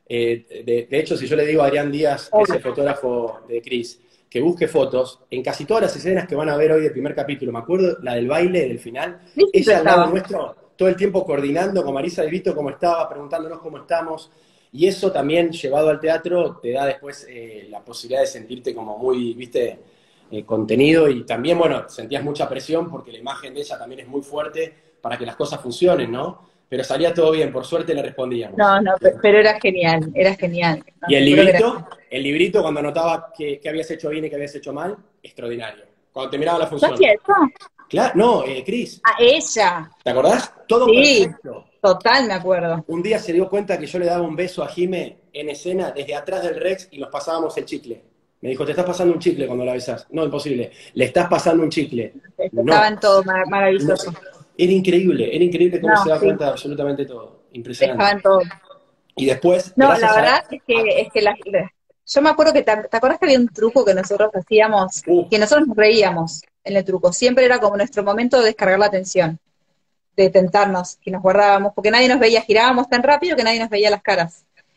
Eh, de, de hecho, si yo le digo a Adrián Díaz, que es el Obvio. fotógrafo de Chris, que busque fotos, en casi todas las escenas que van a ver hoy del primer capítulo, me acuerdo la del baile, del final, Sí, siempre ella al lado estaba. nuestro, todo el tiempo coordinando con Marisa y Vito cómo estaba, preguntándonos cómo estamos, y eso también llevado al teatro te da después eh, la posibilidad de sentirte como muy, viste, eh, contenido y también, bueno, sentías mucha presión porque la imagen de ella también es muy fuerte para que las cosas funcionen, ¿no? Pero salía todo bien, por suerte le respondíamos. No, no, pe- pero era genial, era genial. No, Y el te juro que era librito, el librito cuando anotaba qué habías hecho bien y qué habías hecho mal, extraordinario. Cuando terminaba la ¿Yo función. hacía eso? Claro, no, eh, Cris, A ella. ¿te acordás? Todo Sí, perfecto. total, me acuerdo. Un día se dio cuenta que yo le daba un beso a Jime en escena desde atrás del Rex y nos pasábamos el chicle. Me dijo, te estás pasando un chicle cuando la besás. No, imposible. Le estás pasando un chicle. Estaba No, en todo mar- no. maravilloso. Era increíble, era increíble cómo No, se da sí, cuenta de absolutamente todo. estaba Impresionante. en todo. Y después, No, la gracias verdad a... es a- que, es que la- la- yo me acuerdo que, te, ¿te acuerdas que había un truco que nosotros hacíamos, uh, que nosotros nos reíamos en el truco? Siempre era como nuestro momento de descargar la atención, de tentarnos, que nos guardábamos, porque nadie nos veía, girábamos tan rápido que nadie nos veía las caras.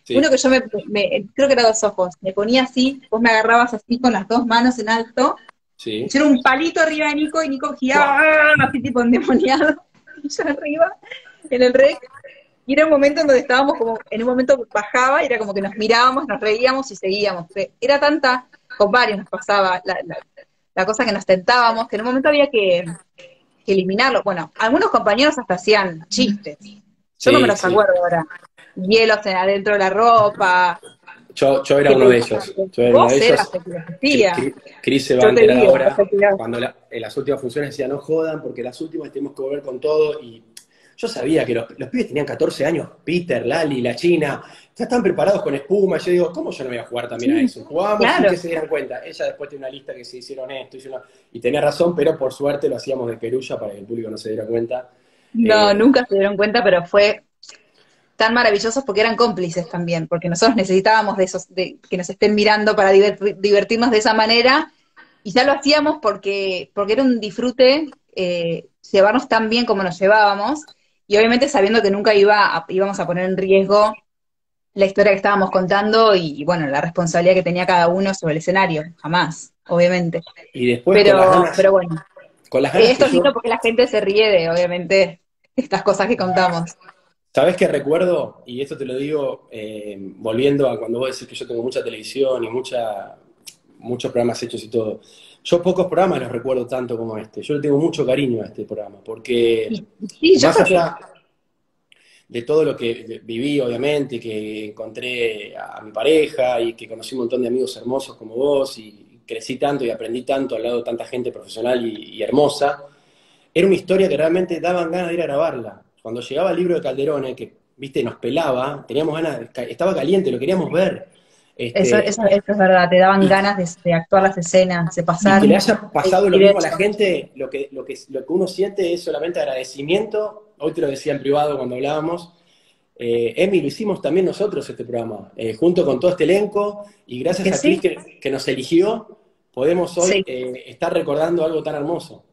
Uno Sí, que yo me, me- creo que era dos ojos, me ponía así, vos me agarrabas así con las dos manos en alto, y sí. yo era un palito arriba de Nico, y Nico giraba, ¡Buah! ¡ah! Así tipo endemoniado, y yo arriba, en el rec, y era un momento en donde estábamos como, en un momento bajaba, y era como que nos mirábamos, nos reíamos y seguíamos, porque era tanta, con varios nos pasaba la, la, la cosa que nos tentábamos, que en un momento había que, que eliminarlo. Bueno, algunos compañeros hasta hacían chistes, yo no me Sí, los sí. acuerdo ahora, hielos en- adentro de la ropa, Yo, yo era que uno de pensaban ellos. que Yo era uno de vos eras ellos. el que los Cri- hacía. Cri- Chris se va a Yo te enterar vi, vos te ahora, tirabas. cuando la- en las últimas funciones decía no jodan, porque las últimas tenemos que volver con todo. Y yo sabía que los, los pibes tenían catorce años, Peter, Lali, la China, ya están preparados con espuma. Yo digo, ¿cómo yo no voy a jugar también a Sí, eso? Jugábamos sin claro. que se dieran cuenta. Ella después tiene una lista que se hicieron esto, hicieron... y tenía razón, pero por suerte lo hacíamos de perulla para que el público no se diera cuenta. No, Eh, nunca se dieron cuenta, pero fue tan maravilloso porque eran cómplices también, porque nosotros necesitábamos de esos, de que nos estén mirando para divertir- divertirnos de esa manera, y ya lo hacíamos porque, porque era un disfrute eh, llevarnos tan bien como nos llevábamos, y obviamente sabiendo que nunca iba a- íbamos a poner en riesgo la historia que estábamos contando y, bueno, la responsabilidad que tenía cada uno sobre el escenario, jamás, obviamente. y después con las Pero, ganas, pero bueno, con las ganas que esto es lindo yo... porque la gente se ríe de, obviamente, estas cosas que contamos. ¿Sabés qué recuerdo? Y esto te lo digo eh, volviendo a cuando vos decís que yo tengo mucha televisión y mucha, muchos programas hechos y todo. Yo pocos programas los recuerdo tanto como este. Yo le tengo mucho cariño a este programa, porque Y, sí, yo más creo que allá de todo lo que viví, obviamente, que encontré a mi pareja y que conocí un montón de amigos hermosos como vos y crecí tanto y aprendí tanto al lado de tanta gente profesional y, y hermosa, era una historia que realmente daban ganas de ir a grabarla. Cuando llegaba el libro de Calderone, que, viste, nos pelaba, teníamos ganas, estaba caliente, lo queríamos ver. eso, Este, eso, eso es verdad, te daban y, ganas de, de actuar las escenas, de y pasar, que le haya de pasado lo vivir mismo a la eso. gente, lo que, lo que, lo que uno siente es solamente agradecimiento. Hoy te lo decía en privado cuando hablábamos. Eh, Emi, lo hicimos también nosotros este programa, eh, junto con todo este elenco, y Es gracias que a Cris sí, que, que nos eligió, podemos hoy sí. eh, estar recordando algo tan hermoso.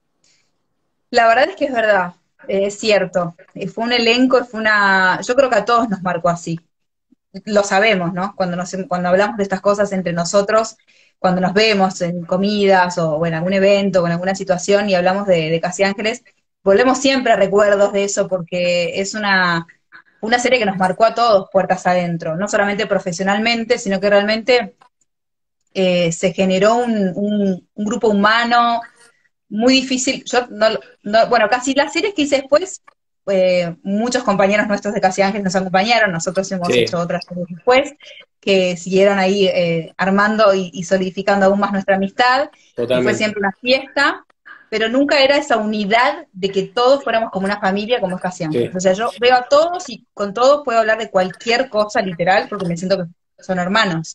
La verdad es que es verdad, eh, es cierto. Eh, Fue un elenco, fue una. Yo creo que a todos nos marcó así. Lo sabemos, ¿no? Cuando, nos, cuando hablamos de estas cosas entre nosotros, cuando nos vemos en comidas o, en algún evento o en alguna situación y hablamos de, de Casi Ángeles, volvemos siempre a recuerdos de eso porque es una, una serie que nos marcó a todos puertas adentro, no solamente profesionalmente, sino que realmente eh, se generó un, un, un grupo humano muy difícil. Yo no, no, bueno, casi las series que hice después, eh, muchos compañeros nuestros de Casi Ángeles nos acompañaron, nosotros hemos hecho Sí, otras series después, que siguieron ahí eh, armando y, y solidificando aún más nuestra amistad, y fue totalmente. siempre una fiesta, pero nunca era esa unidad de que todos fuéramos como una familia, como es Casi Ángeles. Sí. O sea, yo veo a todos y con todos puedo hablar de cualquier cosa literal, porque me siento que son hermanos.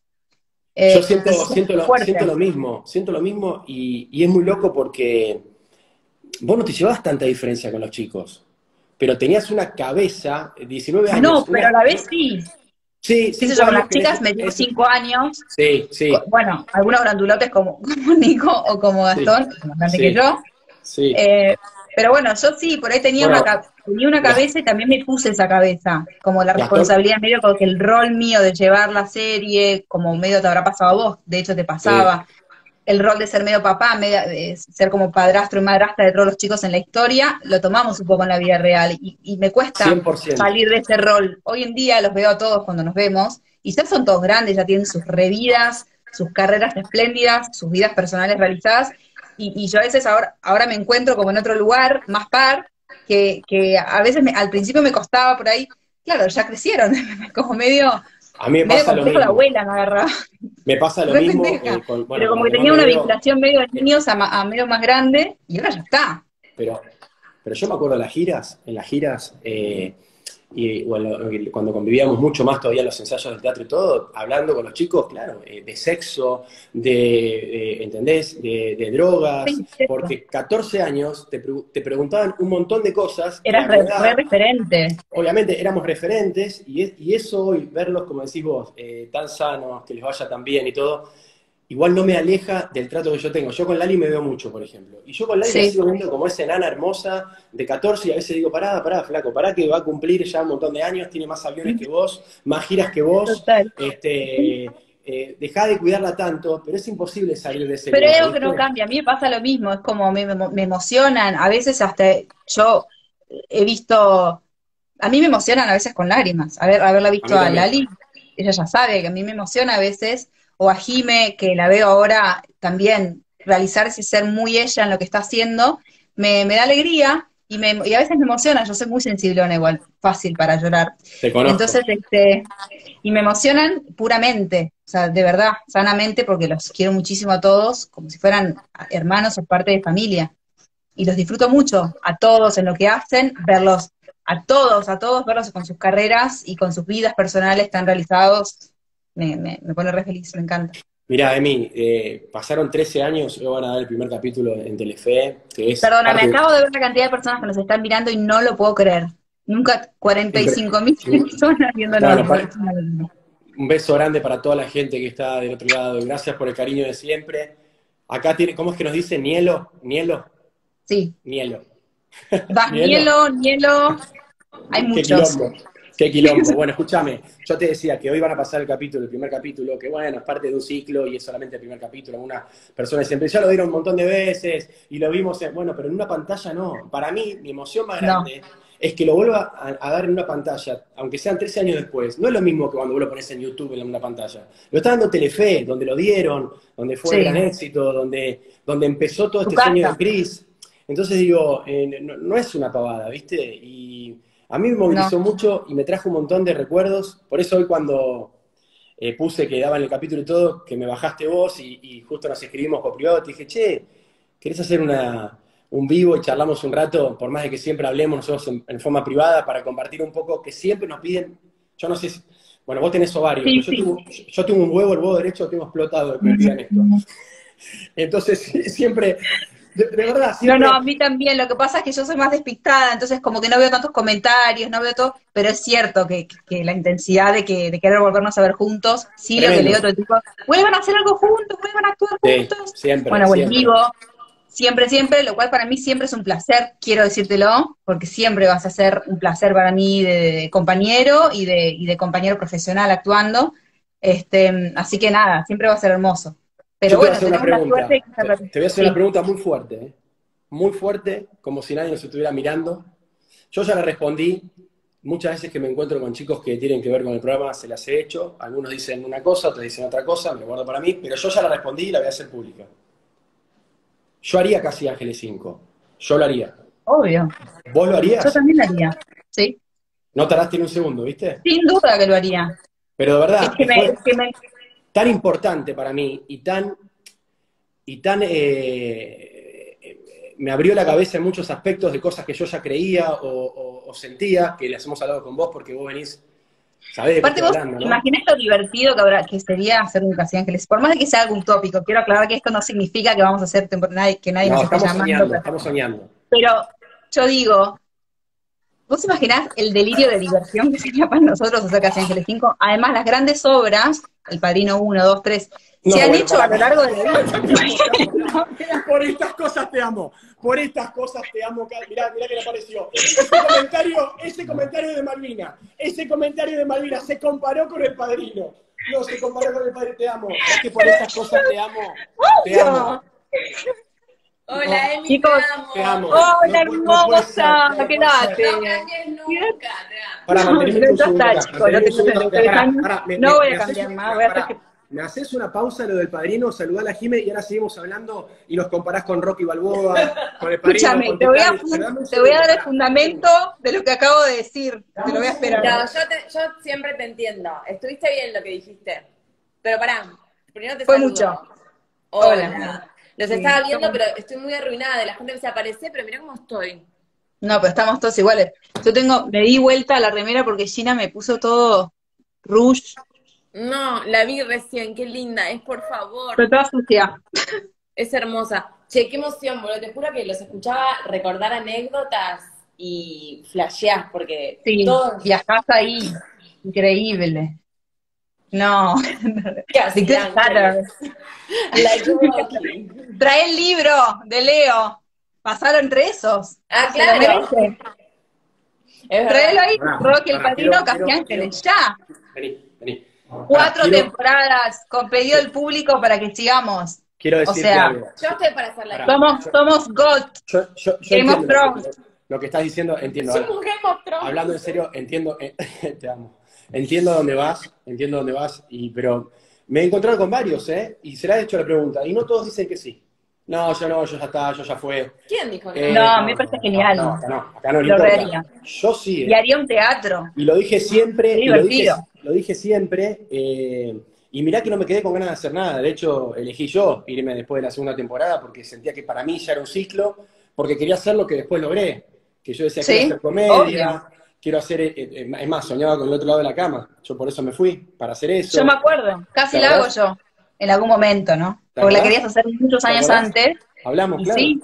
Yo Eh, siento, entonces siento, es lo, fuerte. siento lo mismo, siento lo mismo y, y es muy loco porque vos no te llevabas tanta diferencia con los chicos, pero tenías una cabeza, diecinueve No, años, pero a una, la una- vez sí. sí, Qué sé cinco yo, con años las que chicas es, me llevo es- cinco años, sí, co- sí, bueno, algunos grandulotes como, como Nico o como sí, Gastón, que es más grande que sí, yo, sí. eh, pero bueno, yo sí, por ahí tenía una, Bueno, ca- tenía una Gas- cabeza y también me puse esa cabeza, como la Gastón, responsabilidad medio, porque el rol mío de llevar la serie, como medio te habrá pasado a vos, de hecho te sí, pasaba, el rol de ser medio papá, medio, de ser como padrastro y madrastra de todos los chicos en la historia, lo tomamos un poco en la vida real y, y me cuesta cien por ciento. salir de ese rol. Hoy en día los veo a todos cuando nos vemos y ya son todos grandes, ya tienen sus revidas, sus carreras espléndidas, sus vidas personales realizadas y, y yo a veces ahora, ahora me encuentro como en otro lugar, más par, que, que a veces me- al principio me costaba por ahí, claro, ya crecieron, como medio, A mí me medio pasa lo complejo la mismo, abuela me agarraba. me pasa lo Re mismo, pendeja. eh, con, bueno, Pero con como lo que que más tenía me una veo, vinculación medio de eh, niños a, ma- a medio más grande, y ahora ya está. pero, pero yo me acuerdo de las giras, en las giras, eh, y bueno, cuando convivíamos mucho más todavía en los ensayos del teatro y todo, hablando con los chicos, claro, eh, de sexo, de, de, ¿entendés? De, de drogas, Sí, eso. porque catorce años te, pre- te preguntaban un montón de cosas que Eras a tu re, re edad, referente. obviamente éramos referentes, y, es- y eso hoy, verlos, como decís vos, eh, tan sanos, que les vaya tan bien y todo, igual no me aleja del trato que yo tengo. Yo con Lali me veo mucho, por ejemplo. Y yo con Lali Sí. la sigo viendo como esa enana hermosa de catorce y a veces digo, pará, pará, flaco, pará que va a cumplir ya un montón de años, tiene más aviones que vos, más giras que vos, Total. este, eh, dejá de cuidarla tanto, pero es imposible salir de ese Pero hay lugar, algo que no ¿viste? cambia, a mí me pasa lo mismo, es como me, me- me emocionan, a veces hasta yo he visto, a mí me emocionan a veces con lágrimas, a ver, haberla A visto mí a también. Lali, ella ya sabe que a mí me emociona a veces, o a Jime, que la veo ahora también realizarse y ser muy ella en lo que está haciendo, me, me da alegría y, me, y a veces me emociona, yo soy muy sensiblona igual, fácil para llorar. Te conozco. Entonces, este, y me emocionan puramente, o sea, de verdad, sanamente, porque los quiero muchísimo a todos, como si fueran hermanos o parte de familia. Y los disfruto mucho, a todos en lo que hacen, verlos, a todos, a todos, verlos con sus carreras y con sus vidas personales tan realizados, me, me, me pone re feliz, me encanta. Mirá, Emi, eh, pasaron trece años, hoy van a dar el primer capítulo en Telefe, que es Perdona, me parte... acabo de ver la cantidad de personas que nos están mirando y no lo puedo creer. Nunca cuarenta y Siempre. cinco mil personas viéndonos. Bueno, pa- un beso grande para toda la gente que está del otro lado. Gracias por el cariño de siempre. Acá tiene, ¿cómo es que nos dice? Nielo, Nielo, Sí, Nielo. vas Nielo, Nielo, Nielo, hay qué muchos. quilombo, qué quilombo. Bueno, escúchame, yo te decía que hoy van a pasar el capítulo, el primer capítulo, que bueno, es parte de un ciclo y es solamente el primer capítulo. Una persona siempre, ya lo vieron un montón de veces y lo vimos, en, bueno, pero en una pantalla no. Para mí, mi emoción más No, grande es que lo vuelva a, a dar en una pantalla, aunque sean trece años después. No es lo mismo que cuando vos lo pones en YouTube en una pantalla. Lo está dando Telefe, donde lo dieron, donde fue el sí, gran éxito, donde, donde empezó todo tu este sueño de casa, Chris. Entonces digo, eh, no, no es una pavada, ¿viste? Y a mí me no. movilizó mucho y me trajo un montón de recuerdos. Por eso hoy cuando eh, puse que daban el capítulo y todo, que me bajaste vos y, y justo nos escribimos por privado, te dije, che, ¿querés hacer una, un vivo y charlamos un rato? Por más de que siempre hablemos nosotros en, en forma privada, para compartir un poco, que siempre nos piden, yo no sé si, bueno, vos tenés ovarios, Sí, pero yo sí. tengo, yo tengo un huevo, el huevo derecho lo tengo explotado de que me pidan esto. Entonces, siempre, de, de verdad, No, no, siempre... a mí también. Lo que pasa es que yo soy más despistada, entonces como que no veo tantos comentarios, no veo todo, pero es cierto que, que la intensidad de que de querer volvernos a ver juntos, sí lo que Tremendo. leo todo el tiempo, vuelvan a hacer algo juntos, vuelvan a actuar Sí, juntos. siempre, Bueno, bueno, siempre. vivo, siempre, siempre, lo cual para mí siempre es un placer, quiero decírtelo, porque siempre vas a ser un placer para mí de, de compañero y de, y de compañero profesional actuando. Este, así que nada, siempre va a ser hermoso. Pero Yo te voy a bueno, hacer una tenemos la suerte de pregunta. que Te, esta- te voy a hacer una sí, pregunta muy fuerte, ¿eh? Muy fuerte, como si nadie nos estuviera mirando. Yo ya la respondí. Muchas veces que me encuentro con chicos que tienen que ver con el programa, se las he hecho. Algunos dicen una cosa, otros dicen otra cosa, me lo guardo para mí, pero yo ya la respondí y la voy a hacer pública. Yo haría Casi Ángeles cinco. Yo lo haría. obvio. ¿Vos lo Yo harías? también lo haría, ¿sí? No tardaste ni un segundo, ¿viste? Sin duda que lo haría. Pero de Es verdad, que me, fue es que me, tan importante para mí y tan, y tan eh, eh, me abrió la cabeza en muchos aspectos de cosas que yo ya creía o, o, o sentía, que las hemos hablado con vos porque vos venís, sabés de qué aparte estoy vos, hablando, ¿no? imaginás lo divertido que habrá, que sería hacer un Casi Ángeles, por más de que sea algo utópico, quiero aclarar que esto no significa que vamos a hacer temporada, que nadie No, nos esté estamos llamando, soñando, pero, estamos soñando. pero yo digo, ¿vos imaginás el delirio de diversión que sería para nosotros hacer Casi Ángeles cinco? Además, las grandes obras, El Padrino uno, dos, tres, se No, han bueno, hecho a para, lo largo de la vida. por estas cosas te amo, por estas cosas te amo. Mirá, mirá que le apareció. Ese comentario, ese comentario de Malvina, ese comentario de Malvina se comparó con el Padrino. No, se comparó con el Padrino, te amo. Es que por estas cosas te amo, te amo. Hola, Emi, Chicos, te amo. Te amo. ¡hola, No pu- no puede ser, hermosa! no puede ¡Quédate! ser. No cambies nunca, te amo. Para No, mantenerme pero un ya segundo está, acá. chicos, no Mantenerme te un segundo escucho, acá. tres Pará, años. pará, me- No me- voy me a haces cambiar un- más, voy a hacer pará. que... Me haces una pausa lo del Padrino, saludar a la Jime y ahora seguimos hablando y nos comparás con Rocky Balboa, con el Padrino, Escúchame, con te voy, a, Titanic. Pero dame un te voy a segundo, dar el pará, fundamento de lo que acabo de decir. Te lo voy a No, esperar. yo, te- yo siempre te entiendo. Estuviste bien lo que dijiste. Pero pará, primero te Fue saludo. mucho. Hola. Hola. Los Sí. estaba viendo, pero estoy muy arruinada. De la gente me desaparece, pero mirá cómo estoy. No, pero estamos todos iguales. Yo tengo, me di vuelta a la remera porque Gina me puso todo rouge, No, la vi recién, qué linda es, por favor. pero toda sucia. Es hermosa. Che, qué emoción, boludo. Te juro que los escuchaba recordar anécdotas y flasheás, porque Sí, todos... viajás ahí. Increíble. No. Casi The Good ángeles. Father. Like walking. Trae el libro de Leo. Pasalo entre esos. Ah, Se lo claro. merece. Es Tráelo verdad. ahí, Pará, Rocky el pará, Padrino, quiero- Casi quiero- Ángeles. quiero- Ya. Vení, vení. Pará, Cuatro quiero, temporadas con pedido del público para que sigamos. quiero O decirte sea, algo. Yo estoy para hacer la Pará. somos, somos God. Yo, yo, yo Game of entiendo lo que, Thrones. lo que estás diciendo, entiendo. Somos un Game of Thrones. Hablando en serio, entiendo, eh, te amo. Entiendo dónde vas, entiendo dónde vas, y, pero me he encontrado con varios, ¿eh? Y se le ha hecho la pregunta, y no todos dicen que sí. No, yo no, yo ya está, yo ya fue. ¿Quién dijo no? Eh, No, a mí me parece genial. No, acá no, acá no le Lo importa. reharía. Yo sí, Y ¿eh? haría un teatro. Y lo dije siempre, Qué y lo dije, divertido. lo dije siempre, eh, y mirá que no me quedé con ganas de hacer nada. De hecho, elegí yo irme después de la segunda temporada porque sentía que para mí ya era un ciclo, porque quería hacer lo que después logré. Que yo decía, Sí, quiero hacer comedia, obvio. quiero hacer, eh, eh, es más, soñaba con el otro lado de la cama. Yo por eso me fui, para hacer eso. Yo me acuerdo. Casi ¿Te la hago acordás? yo. En algún momento, ¿no? ¿Te Porque la acordás? querías hacer muchos ¿Te años acordás? antes. Hablamos, Y claro. sí,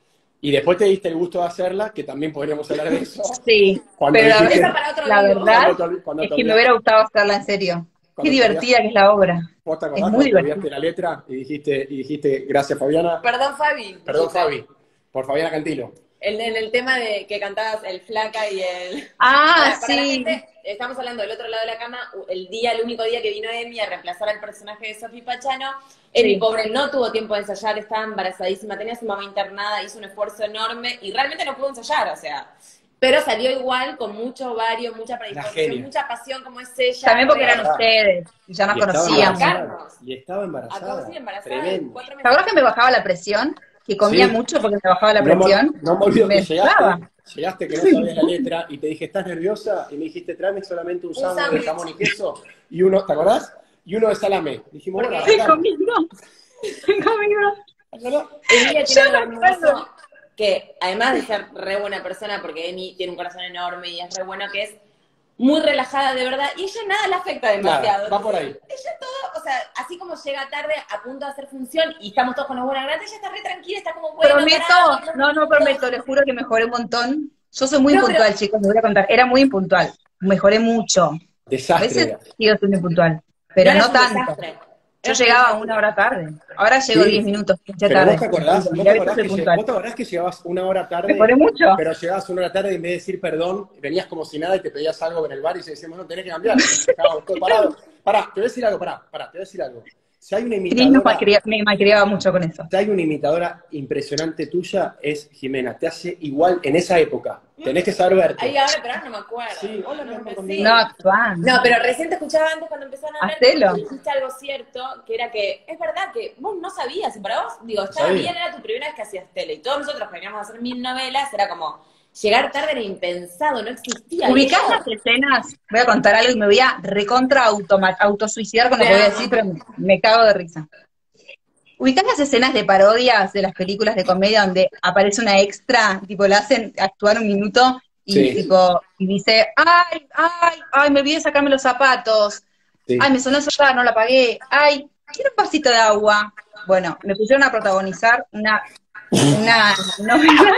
Y después te diste el gusto de hacerla, que también podríamos hablar de eso. sí. Cuando Pero la, dijiste- Esa para otro la video. verdad Cuando te olvi- cuando es te que me olvidaste- hubiera gustado hacerla en serio. Qué Cuando te divertida que es la obra. ¿Vos te Es acordás muy cuando te olvidaste divertida. la letra y dijiste, y dijiste gracias Fabiana? Perdón, Fabi. Perdón, Dijiste. Fabi. Por Fabiana Cantilo. El, en el tema de que cantabas el flaca y el... Ah, Para, para la sí. gente, estamos hablando del otro lado de la cama, el día, el único día que vino Emi a reemplazar al personaje de Sofi Pachano. Emi, Sí. pobre, no tuvo tiempo de ensayar, estaba embarazadísima, tenía a su mamá internada, hizo un esfuerzo enorme y realmente no pudo ensayar, o sea... Pero salió igual, con mucho ovario, mucha predisposición, genia. mucha pasión, como es ella. También porque re- eran ustedes. Y ya nos Y estaba conocíamos. embarazada. Carlos. Y estaba A embarazada. todos sí, embarazada, Tremendo. cuatro meses. ¿Te acuerdas que me bajaba la presión? Que comía Sí. mucho porque me bajaba la No me- presión. No me olvido Me que llegaste, estaba. llegaste que no sabías la letra y te dije, ¿estás nerviosa? Y me dijiste, tráeme solamente un Un sándwich de sándwich. jamón y queso y uno, ¿te acordás? Y uno de salame. Dijimos, bueno, Porque- Sí, arrancamos. conmigo. Sí, conmigo. ¿Acordás? Emilia Yo tiene algo me acuerdo. hermoso, que además de ser re buena persona, porque Emi tiene un corazón enorme y es re bueno, que es muy relajada de verdad, y ella nada le afecta demasiado. Claro, va por ahí. Ella todo, o sea, así como llega tarde a punto de hacer función y estamos todos con los buenas grandes, ella está re tranquila, está como bueno. Prometo, parada, no, no prometo, les juro que mejoré un montón. Yo soy muy No, impuntual, pero- chicos, les voy a contar. Era muy impuntual. Mejoré mucho. A Desastre. veces sigo siendo impuntual, pero eras no un tanto. desastre. Yo Eras un llegaba desastre. una hora tarde. Ahora llego Sí. diez minutos, quince Pero tarde. vos te acordás, vos Y te a veces acordás, soy que, puntual. vos te acordás que llegabas una hora tarde. Mejoré mucho. Pero llegabas una hora tarde y en vez de decir perdón, venías como si nada y te pedías algo en el bar y se decíamos, no, tenés que cambiar. Estábamos todos parados. Pará, te voy a decir algo, pará, pará, te voy a decir algo. Si hay una Cris nos imitadora, malcria- me malcriaba mucho con eso. si hay una imitadora impresionante tuya, es Jimena. Te hace igual en esa época. Tenés que saber verte. Ahí ahora, pero ahora no me acuerdo. Sí, hola, mi no, amor, me- conmigo. sí. No actúan. No, pero recién te escuchaba antes cuando empezaron a hablar, Hacelo. y dijiste algo cierto, que era que es verdad que vos no sabías, y para vos, digo, estaba Sabía. bien, era tu primera vez que hacías tele, y todos nosotros que veníamos a hacer mil novelas, era como, llegar tarde era impensado, no existía. ¿Ubicás Y las escenas? Voy a contar algo y me voy a recontra automa- autosuicidar con lo que voy a decir, pero me cago de risa. ¿Ubicás las escenas de parodias de las películas de comedia donde aparece una extra, tipo, la hacen actuar un minuto y Sí. tipo, y dice, ay, ay, ay, me olvidé de sacarme los zapatos, Sí. ay, me sonó el celular, no la pagué, ay, quiero un vasito de agua. Bueno, me pusieron a protagonizar una, una novela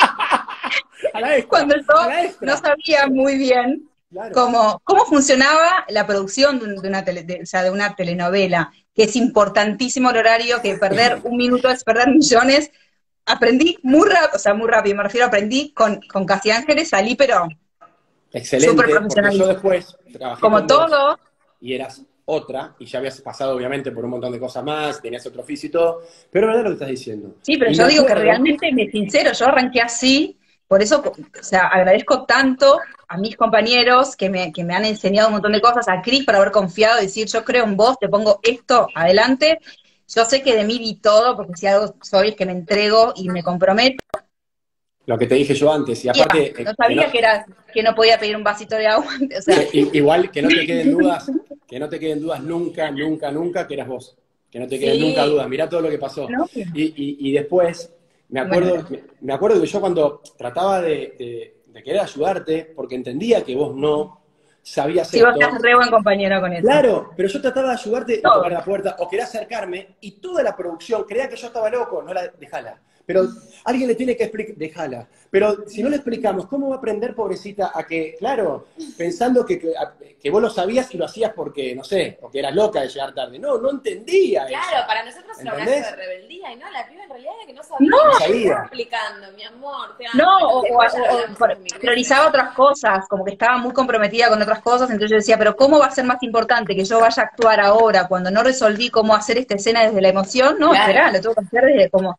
A la extra, cuando a la yo extra. no sabía muy bien Claro. cómo, cómo funcionaba la producción de, un- de una tele- de- o sea, de una telenovela, que es importantísimo el horario, que perder un minuto es perder millones. Aprendí muy rápido, o sea, muy rápido, me refiero, aprendí con, con Casi Ángeles, salí, pero Excelente, súper porque profesional. yo después trabajé como con vos todo, y eras otra, y ya habías pasado obviamente por un montón de cosas más, tenías otro oficio y todo, pero es verdad lo que estás diciendo. sí, pero Y yo me digo que acuerdo- realmente, me sincero, yo arranqué así, por eso, o sea, agradezco tanto a mis compañeros que me, que me han enseñado un montón de cosas, a Cris por haber confiado, decir, yo creo en vos, te pongo esto adelante, yo sé que de mí vi todo, porque si algo soy es que me entrego y me comprometo. Lo que te dije yo antes, y Y aparte... no eh, sabía no- que, era, que no podía pedir un vasito de agua, o sea, que i- igual que no te queden dudas, que no te queden dudas nunca, nunca, nunca que eras vos. Que no te queden Sí. nunca dudas. Mirá todo lo que pasó. ¿no? Y, y- y después, me acuerdo, Bueno. me, me acuerdo que yo cuando trataba de, de- de querer ayudarte, porque entendía que vos no sabías Si vos esto. estás re buen compañero con eso. Claro, pero yo trataba de ayudarte a Todo. tocar la puerta o quería acercarme y toda la producción creía que yo estaba loco, no la dejala. pero alguien le tiene que explicar, déjala. Pero si no le explicamos, ¿cómo va a aprender, pobrecita, a que, claro, pensando que, que, que vos lo sabías y lo hacías porque, no sé, porque eras loca de llegar tarde? No, no entendía eso. Claro, para nosotros era un acto ¿Entendés? de rebeldía, y no, la piba en realidad era que no sabía. No. No sabía. explicando, mi amor, te amo. No, o, Entonces, o- después ya o- hablamos o con mi priorizaba otras cosas, como que estaba muy comprometida con otras cosas, entonces yo decía, pero ¿cómo va a ser más importante que yo vaya a actuar ahora cuando no resolví cómo hacer esta escena desde la emoción? No, Claro. esperá, lo tengo que hacer desde como,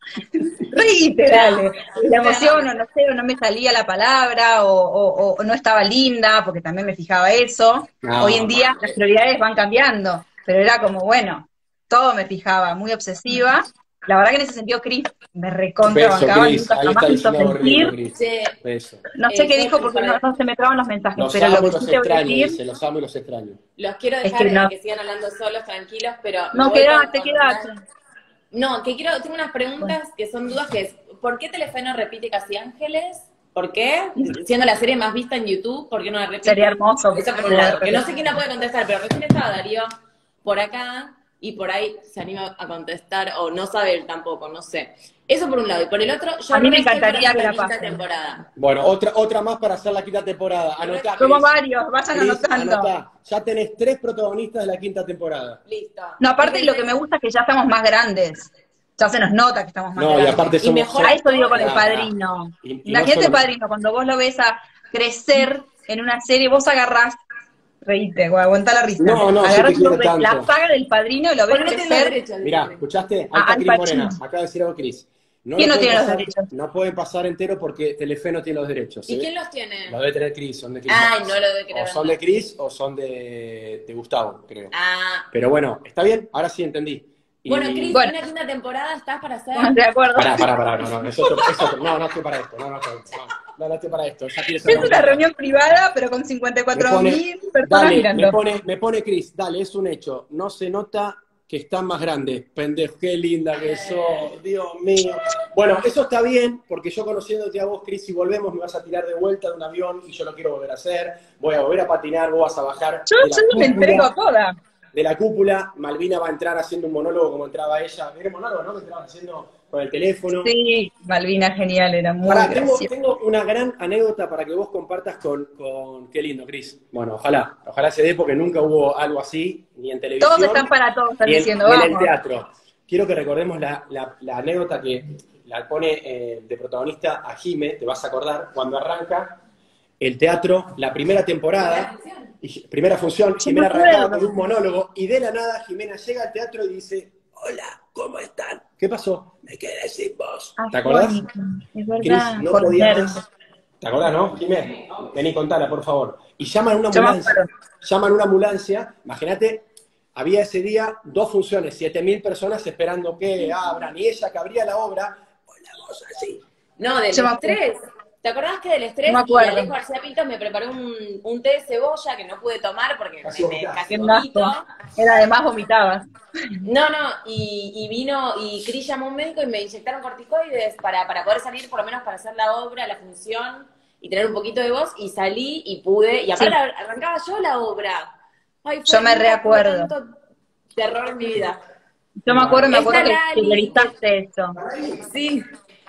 reíte, dale, la emoción, o no sé, o no me salía la palabra, o, o- o no estaba linda, porque también me fijaba eso. No, Hoy en día las prioridades van cambiando, pero era como, bueno, todo me fijaba, muy obsesiva. La verdad que en ese sentido Chris me recontra Beso, bancaba, Cris. nunca Ahí jamás está me hizo diciendo algo sentir. lindo, Cris. Sí. Beso. No sé Eh, qué yo dijo porque no, para- no se me traban los mensajes, Los pero amo lo y que los sí te voy a extraño, decir, dice, los amo y los extraño. Los quiero Es dejar que de no. que sigan hablando solos, tranquilos, pero... no, me voy quedate, con- con quedate. una- No, que quiero, tengo unas preguntas que son dudas, que es, ¿por qué Telefe repite Casi Ángeles? ¿Por qué? Siendo la serie más vista en YouTube, ¿por qué no la repite? Sería hermoso. Eso por un lado, que no sé quién la puede contestar, pero recién estaba Darío por acá, y por ahí se anima a contestar, o no sabe él tampoco, no sé. Eso por un lado, y por el otro, yo A mí me re estoy por encantaría hacer que la quinta pasen. temporada. Bueno, otra, otra más para hacer la quinta temporada. Anotá, Como Cris. varios, vayan Cris, anotando. anotá. Ya tenés tres protagonistas de la quinta temporada. Listo. No, aparte lo que me gusta es que ya estamos más grandes. Ya se nos nota que estamos más No, y grandes. aparte Y somos... mejor A eso digo con el Ah, padrino. y- y no Imagínate el solo- padrino, cuando vos lo ves a crecer en una serie, vos agarrás, reíte, güey, aguantá la risa. No, no, yo agarrás te quiero lo ves- la tanto. saga del padrino y lo ves Porque no tiene crecer. derecho al Mirá, libre. ¿escuchaste? Ahí Ah, está Al Cris Pacino. Morena. Acaba de decir algo Cris. No ¿Quién lo no pueden tiene los pasar- derechos? No pueden pasar entero porque Telefe no tiene los derechos. ¿Y ¿sí? quién los tiene? Lo debe tener Cris, son de Cris. Ay, no lo debe querer O son vender. de Cris o son de, de Gustavo, creo. Ah, Pero bueno, está bien, ahora sí entendí. Y- bueno, Cris, Bueno. una quinta temporada estás para hacer. De acuerdo. Pará, pará, pará, no, no, es otro, es otro. No, no estoy para esto, no, no, estoy, no, no, no estoy para esto. Ya quiero ser Es una reunión privada, pero con cincuenta y Me cuatro pone- mil personas dale, mirando. me pone, me pone Cris, dale, es un hecho. No se nota que están más grandes. Pendejo, qué linda que sos, Dios mío. Bueno, eso está bien, porque yo conociéndote a vos, Cris, si volvemos me vas a tirar de vuelta de un avión y yo lo quiero volver a hacer. Voy a volver a patinar, vos vas a bajar Yo, de la yo me cúpula. entrego toda. De la cúpula, Malvina va a entrar haciendo un monólogo como entraba ella. Era monólogo, ¿no? Que entraba haciendo con el teléfono. Sí, Malvina, genial, era muy Pará, tengo, gracioso. tengo una gran anécdota para que vos compartas con, con... Qué lindo, Cris. Bueno, ojalá. Ojalá se dé porque nunca hubo algo así, ni en televisión. Todos están para todos, están ni en, diciendo, ni en el vamos. teatro. Quiero que recordemos la, la- la anécdota que la pone eh, de protagonista a Jime, te vas a acordar, cuando arranca el teatro, la primera temporada, y, primera función, Yo Jimena me acuerdo. arrancaba con un monólogo, y de la nada Jimena llega al teatro y dice, hola, ¿cómo están? ¿Qué pasó? Me quedé sin voz. ¿Te acordás? Afónica, es Cris, verdad, no por podía nervios. más. ¿Te acordás, no, Jimé? Vení, contala, por favor. Y llaman una Yo me ambulancia. acuerdo. Llaman una ambulancia. Imagínate, había ese día dos funciones, siete mil personas esperando que abran. Y ella que abría la obra, con la voz así. No, del Yo me acuerdo. estrés. ¿Te acordás que del estrés? No me acuerdo. Y Alejo García Pinto me preparó un, un té de cebolla que no pude tomar porque Casi me, me vomitás. casi Qué vomito. asco. Era además vomitabas. No, no, y, y vino, y Cris llamó a un médico y me inyectaron corticoides para, para poder salir, por lo menos para hacer la obra, la función, y tener un poquito de voz, y salí y pude, y aparte Sí. arrancaba yo la obra. Ay, fue Yo me nunca tuve reacuerdo. tanto terror en mi vida. Yo me acuerdo, me Está acuerdo que Lali. priorizaste eso. Sí.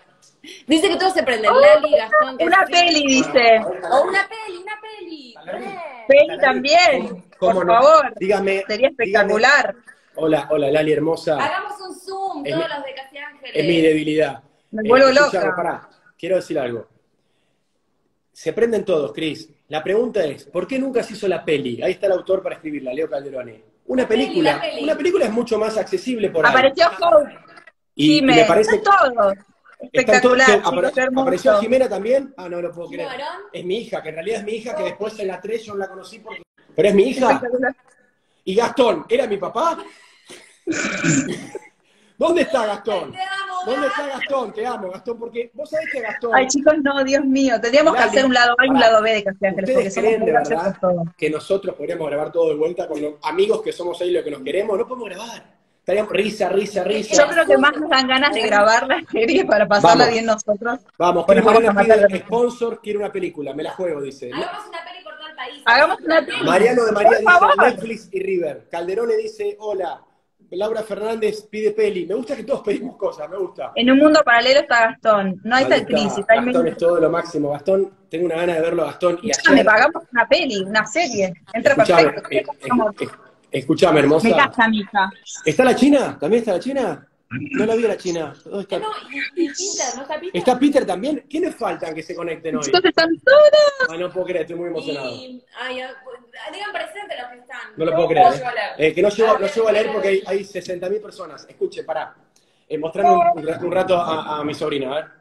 Dice que todos se prenden. Lali, Gastón, que Una sí. peli, dice. O una peli, una peli. Re. Peli también, ¿Cómo por no? favor. Dígame. Sería espectacular. dígame- hola, hola, Lali hermosa. Hagamos un Zoom, Es todos mi- los de Casi Ángeles. Es mi debilidad. Me vuelvo escuchame, loca. pará, quiero decir algo. Se prenden todos, Cris. La pregunta es, ¿por qué nunca se hizo la peli? Ahí está el autor para escribirla, Leo Calderone. Una La peli, película, la peli. una película es mucho más accesible por ahí. Apareció Hope. Y, y Jime, me parece están todos. están todos- Espectacular, que chicos, apare- qué hermoso. ¿Apareció Jimena también? Ah, no lo puedo ¿Jimena creer. Barón? Es mi hija, que en realidad es mi hija, que después en la tres yo no la conocí porque... Pero es mi hija. Espectacular. ¿Y Gastón? ¿Era mi papá? ¿Dónde está Gastón? Te amo, ¿Dónde Gastón. está Gastón? Te amo, Gastón, porque vos sabés que Gastón... Ay, chicos, no, Dios mío. Tendríamos que Lali, hacer un lado A y un pará. lado B de Casi Ángeles, porque ¿Ustedes somos creen muy de graciosos verdad todos. que nosotros podríamos grabar todo de vuelta con los amigos que somos ahí los que nos queremos? No podemos grabar. Estaríamos risa, risa, risa. Yo creo que más nos dan ganas de grabar la serie para pasarla Vamos. bien nosotros. Vamos, Bueno, Cris vamos Morena a matar pide la- sponsor, quiere una película, me la juego, dice. Hagamos una peli por todo el país. Hagamos una peli. Mariano de María Por dice favor. Netflix y River. Calderone dice, hola, Laura Fernández pide peli. Me gusta que todos pedimos cosas, me gusta. En un mundo paralelo está Gastón. No hay Ahí tal está. crisis. Hay Gastón mil- es todo lo máximo. Gastón, tengo una gana de verlo a Gastón. Y Escúchame, ayer, pagamos una peli, una serie. Entra escuchame, perfecto. eh, eh, eh, escuchame, Me hermosa. casa, mija. ¿Está la China? ¿También está la China? No la vi a la China. ¿Dónde Ah, está? no, y, y Peter, ¿no está Peter? ¿Está Peter también? ¿Quiénes faltan que se conecten hoy? Chicos, están todos. Ay, no puedo creer, estoy muy emocionado. Y, ay, ah, digan presente los que están. No lo puedo No creer. llego a leer. Eh. Eh, que no llego, Ah, no llego a leer porque hay, hay sesenta mil personas. Escuche, pará. Eh, mostrame un, un ra- un rato a, a mi sobrina, a ver.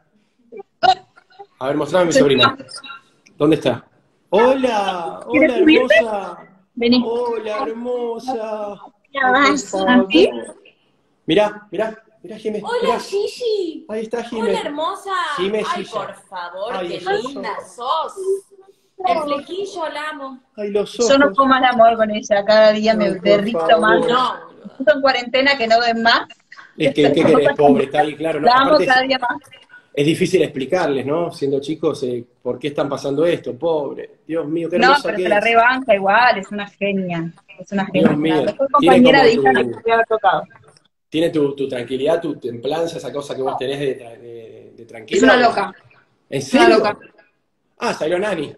A ver, mostrame a mi sobrina. ¿Dónde está? Hola, hola ¿Quieres subirte? hermosa. Vení. Hola hermosa. Ya vas. Por favor. ¿Sí? Mirá, mirá, mirá, Jimé. Hola, mirá. Gigi. Ahí está Jimé. Hola, hermosa. Jimé, Ay, Gigi. por favor, Ay, qué esos linda ojos. sos. El flequillo la amo. Ay, los ojos. Yo no puedo más de amor con ella. Cada día me Ay, por derrito favor. más. No. Justo en cuarentena que no ven más. Es que, ¿qué querés, pobre? Está ahí, claro. No, La amo aparte cada es, día más. es difícil explicarles, ¿no? Siendo chicos, eh, ¿por qué están pasando esto? Pobre. Dios mío, qué No, hermosa pero que se la es. rebanca igual. Es una genia. Es una genia. Dios mío. La mejor Tiene compañera de como hija tu- que pude haber tocado. Tiene tu, tu tranquilidad, tu templanza, esa cosa que vos tenés de, tra- de, de tranquila. Es una loca. ¿En Una serio? loca. Ah, salió Nani.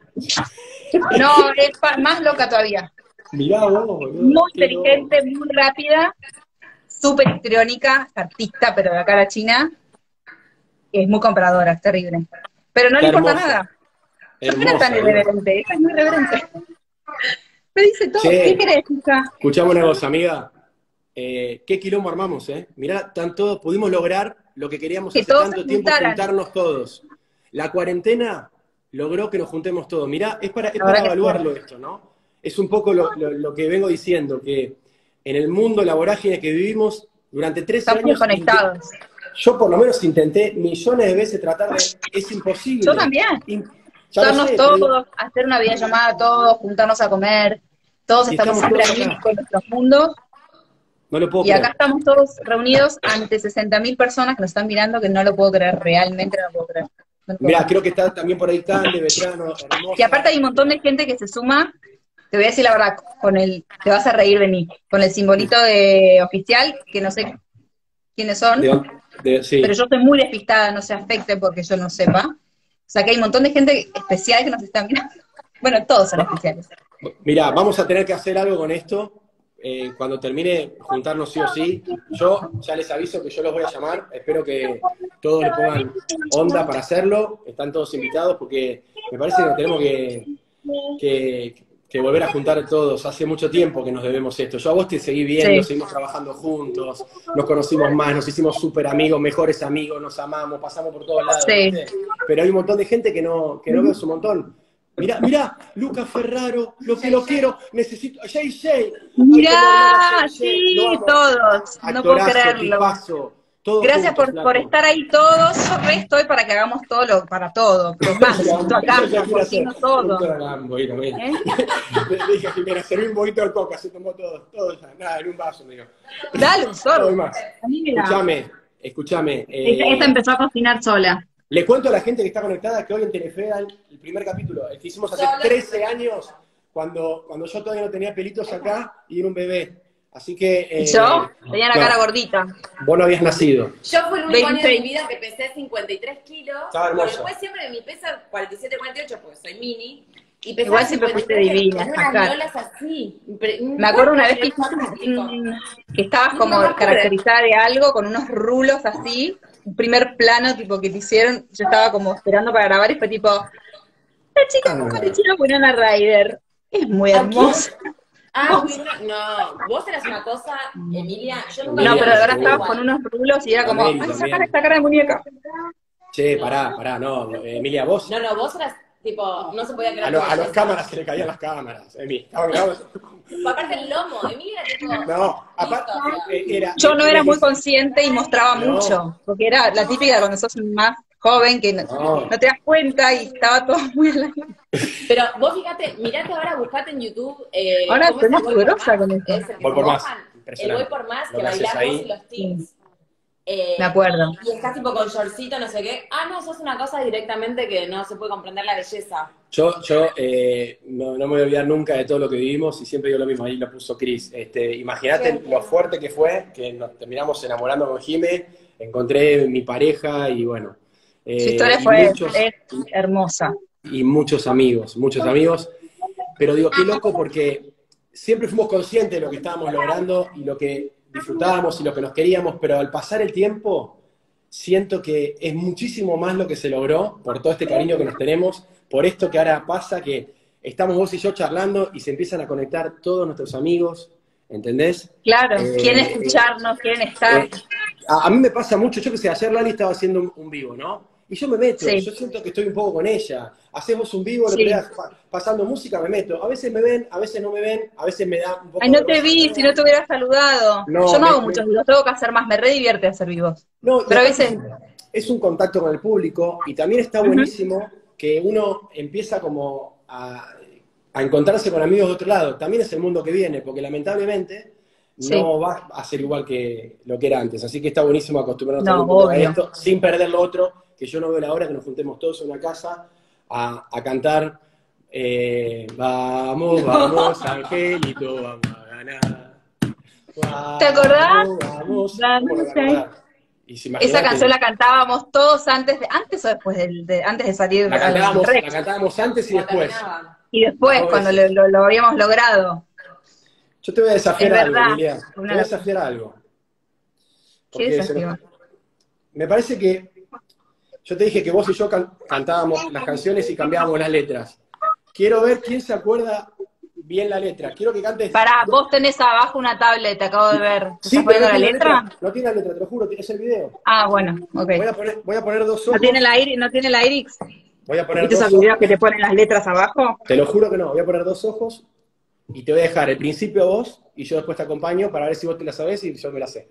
No, es pa- más loca todavía. Mirá vos, boludo. Muy qué inteligente, muy rápida, súper histriónica, es artista, pero de acá a la China. Es muy compradora, es terrible. Pero no Qué le importa hermosa. nada. Yo no Hermosa, era tan boludo. irreverente, ella es muy irreverente. Me dice todo, Che. ¿qué querés, hija? Escuchame una cosa, amiga. Eh, qué quilombo armamos, ¿eh? Mirá, tanto pudimos lograr lo que queríamos Que hace todos tanto se tiempo, juntaran. juntarnos todos. La cuarentena logró que nos juntemos todos. Mirá, es para, es La para verdad que evaluarlo esto, ¿no? Es un poco lo, lo- lo que vengo diciendo, que en el mundo, la vorágine que vivimos, durante trece Estamos años... conectados. Yo por lo menos intenté millones de veces tratar de... Es imposible. Yo también. In- ya lo Juntarnos sé, pero- todos, hacer una videollamada todos, juntarnos a comer. Todos Y estamos estamos siempre todos aquí acá. con nuestros mundos. No lo puedo Y acá creer. estamos todos reunidos ante sesenta mil personas que nos están mirando, que no lo puedo creer, realmente no lo puedo creer. No lo puedo Mirá, creer. creo que está también por ahí Cande, Veterano, hermosa. Y aparte hay un montón de gente que se suma, te voy a decir la verdad, con el, te vas a reír de mí, con el simbolito de oficial, que no sé quiénes son, De- de- sí. pero yo estoy muy despistada, no se afecte porque yo no sepa. O sea que hay un montón de gente especial que nos está mirando. Bueno, todos son especiales. Mirá, vamos a tener que hacer algo con esto. Eh, cuando termine, juntarnos sí o sí. Yo ya les aviso que yo los voy a llamar. Espero que todos le pongan onda para hacerlo. Están todos invitados porque me parece que nos tenemos que, que, que volver a juntar todos. Hace mucho tiempo que nos debemos esto. Yo a vos te seguí viendo, Sí. seguimos trabajando juntos, nos conocimos más, nos hicimos súper amigos, mejores amigos, nos amamos, pasamos por todos lados. Sí. ¿viste? Pero hay un montón de gente que no, que no veo su montón. Mirá, mirá, Luca Ferraro, lo que lo quiero, necesito, Jay Jay. Mirá, sí, todos, no puedo creerlo. Gracias por, por estar ahí todos, yo re estoy para que hagamos todo lo, para todo, pero más, necesito acá, compartimos todo. ¿Eh? Le dije a Jimena, serví un poquito de coca, se tomó todo, todo ya, nada, en un vaso, me dijo. Dale un No sorbo. doy más. Mira. Escuchame, escuchame. Esta, eh, esta empezó a cocinar sola. Le cuento a la gente que está conectada que hoy en Telefe dan el primer capítulo, el que hicimos hace trece años, cuando, cuando yo todavía no tenía pelitos acá y era un bebé. Así que... eh, ¿Y yo? Tenía la no, cara gordita. Vos no habías nacido. Yo fui el único año de mi veintiséis. vida que pesé cincuenta y tres kilos. Estaba Pero hermosa. después siempre mi pesa cuarenta y siete, cuarenta y ocho porque soy mini. Y pesaba Igual siempre fuiste cincuenta y tres, divina, tenía unas acá. lolas así. Impre- Me acuerdo una vez que, fantástico. que estabas como No me acuerdo. caracterizada de algo, con unos rulos así, un primer plano tipo que te hicieron, yo estaba como esperando para grabar y fue tipo, la chica Ah. que parecía Winona Ryder, es muy hermosa. Ah, Winona- no, vos eras una cosa, Emilia, yo nunca No, vi pero a ahora Emilia estabas igual. con unos rulos y era como, También, ay, también. sacar esta cara de muñeca. Che, pará, pará, no, eh, Emilia, vos... No, no, vos eras, tipo, no se podía creer. A, lo- tu a las belleza. cámaras se le caían las cámaras, Emi. Estaban grabando- Aparte el lomo, Emilia era tipo... No, aparte eh, era... Yo no era muy con consciente y mostraba No. mucho, porque era la típica de cuando sos más joven que no, No. no te das cuenta y estaba todo muy al aire. Pero vos fíjate, mirate ahora, buscate en YouTube. Eh, Ahora ¿cómo es estoy el más Voy por poderosa Más? con esto. Es el que Voy se por Más, mojan. El impresionante. Voy por Más, Lo que que haces bailás vos ahí. y los teens. Eh, Me acuerdo. Y estás tipo con shortcito, no sé qué. Ah, no, sos una cosa directamente que no se puede comprender la belleza. Yo, yo eh, no, no me voy a olvidar nunca de todo lo que vivimos y siempre digo lo mismo, ahí lo puso Cris. Este, Imagínate lo fuerte que fue, que nos terminamos enamorando con Jime, encontré mi pareja y bueno. Eh, Su historia y fue muchos, es hermosa. y muchos amigos, muchos amigos. Pero digo, qué loco porque siempre fuimos conscientes de lo que estábamos logrando y lo que disfrutábamos y lo que nos queríamos, pero al pasar el tiempo siento que es muchísimo más lo que se logró por todo este cariño que nos tenemos, por esto que ahora pasa, que estamos vos y yo charlando y se empiezan a conectar todos nuestros amigos, ¿entendés? Claro, Eh, quieren escucharnos, quieren estar. Eh, a, a mí me pasa mucho, yo que sé, ayer Lali estaba haciendo un, un vivo, ¿no? Y yo me meto, Sí. yo siento que estoy un poco con ella. Hacemos un vivo, Sí. le pa, pasando música, me meto. A veces me ven, a veces no me ven, a veces me da un poco Ay, no de te cosa. vi, si no te hubiera saludado. No, Yo no me- hago me- muchos vivos, tengo que hacer más, me re divierte hacer vivos. No, y Pero a aparte veces, es un contacto con el público y también está Ujú. buenísimo que uno empieza como a, a encontrarse con amigos de otro lado. También es el mundo que viene, porque lamentablemente Sí. no va a ser igual que lo que era antes. Así que está buenísimo acostumbrarnos No, también un poco a obvio. esto, sin perder lo otro, que yo no veo la hora que nos juntemos todos en una casa a, a cantar eh, vamos, vamos, Angelito, vamos a ganar. Vamos, ¿Te acordás? Vamos, Vamos, ¿cómo no me voy a acordar? Y se esa imaginate- canción la cantábamos todos antes de, antes o después del- de, antes de salir La al cantábamos, rec. la cantábamos antes y Cuando después. terminaba. Y después, No, cuando es- lo, lo- lo habíamos logrado. Yo te voy a desafiar Es algo, verdad. Emilia. Te Una- voy a desafiar algo. ¿Qué Porque se desafío? nos- Me parece que yo te dije que vos y yo can- cantábamos las canciones y cambiábamos las letras. Quiero ver quién se acuerda bien la letra. Quiero que cantes. Pará, vos tenés abajo una tablet, te acabo de ver. ¿Te Sí, estás pero poniendo no la tiene letra? No tiene la letra, te lo juro, es el video. Ah, bueno, ok. Voy a poner, voy a poner dos ¿No ojos. tiene la iris? ¿No tiene la iris? Voy a poner ¿Viste dos esos videos ojos. que te ponen las letras abajo? Te lo juro que no. Voy a poner dos ojos y te voy a dejar el principio a vos y yo después te acompaño para ver si vos te la sabés y yo me la sé.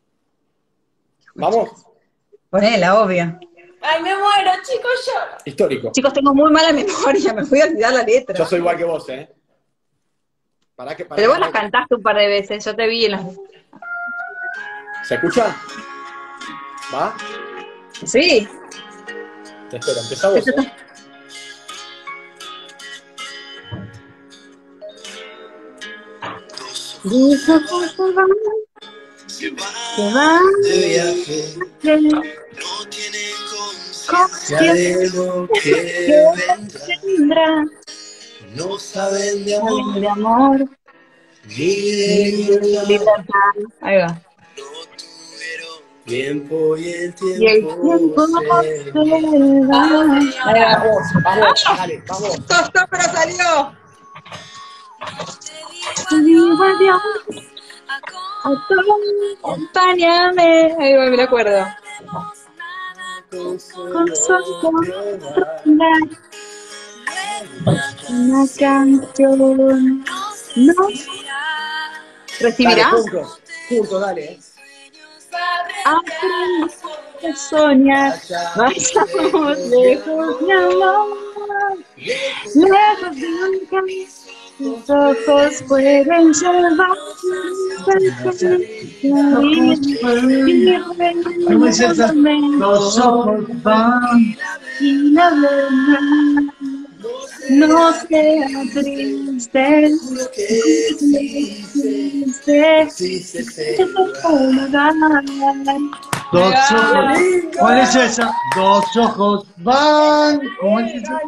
¿Vamos? Ponela, obvio. Ay, me muero, chicos, lloro. Histórico. Chicos, tengo muy mala memoria, me voy a olvidar la letra. Yo soy igual que vos, ¿eh? Pará que, pará Pero vos que- las cantaste un par de veces, yo te vi en las... ¿Se escucha? ¿Va? Sí. Te espero, empezá vos, ¿eh? Se va De viaje, no tiene conciencia de lo que vendrá. vendrá, No saben de amor de amor, ni de libertad. libertad. Ahí va. No tuvieron tiempo y el Y el tiempo tiempo se se va. Ahí va. Vamos, vamos, dale, vamos. ¡Tostó, pero salió! Te digo adiós, acompáñame. Ahí va, me lo acuerdo. Con solo una canción. ¿No? ¿Recibirá? Dale, juntos, juntos, dale. ¿eh? Aprende a soñar. Vayamos lejos, mi amor. Lejos de nunca. Tus ojos pueden llevar. ¿Cómo es esa? Los ojos van. Y la verdad no sea triste. Lo que existe, Triste. si se Ese sepa. lugar. Dos ojos. ¿Cuál es esa? Dos ojos van. ¿Cómo es esa?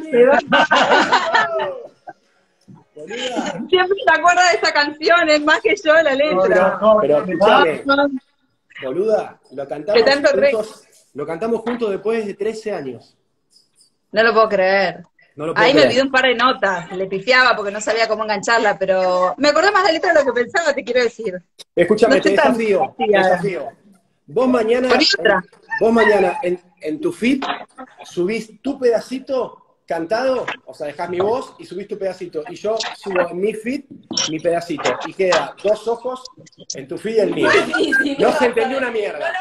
Boluda. Siempre se acuerda de esa canción, es más que yo la letra. Pero escuchame, boluda, lo cantamos Que tanto re- juntos, lo cantamos juntos después de trece años. No lo puedo creer. No lo puedo Ahí me creer. olvidé un par de notas, le pifiaba porque no sabía cómo engancharla, pero me acordé más de la letra de lo que pensaba, te quiero decir. Escúchame, No te estoy tan desafío, te castigada. desafío. Vos mañana, Poné otra. vos mañana en, en tu feed subís tu pedacito cantado, o sea, dejás mi voz y subís tu pedacito. Y yo subo en mi feed mi pedacito. Y queda dos ojos en tu feed y el mío. No se entendió una mierda.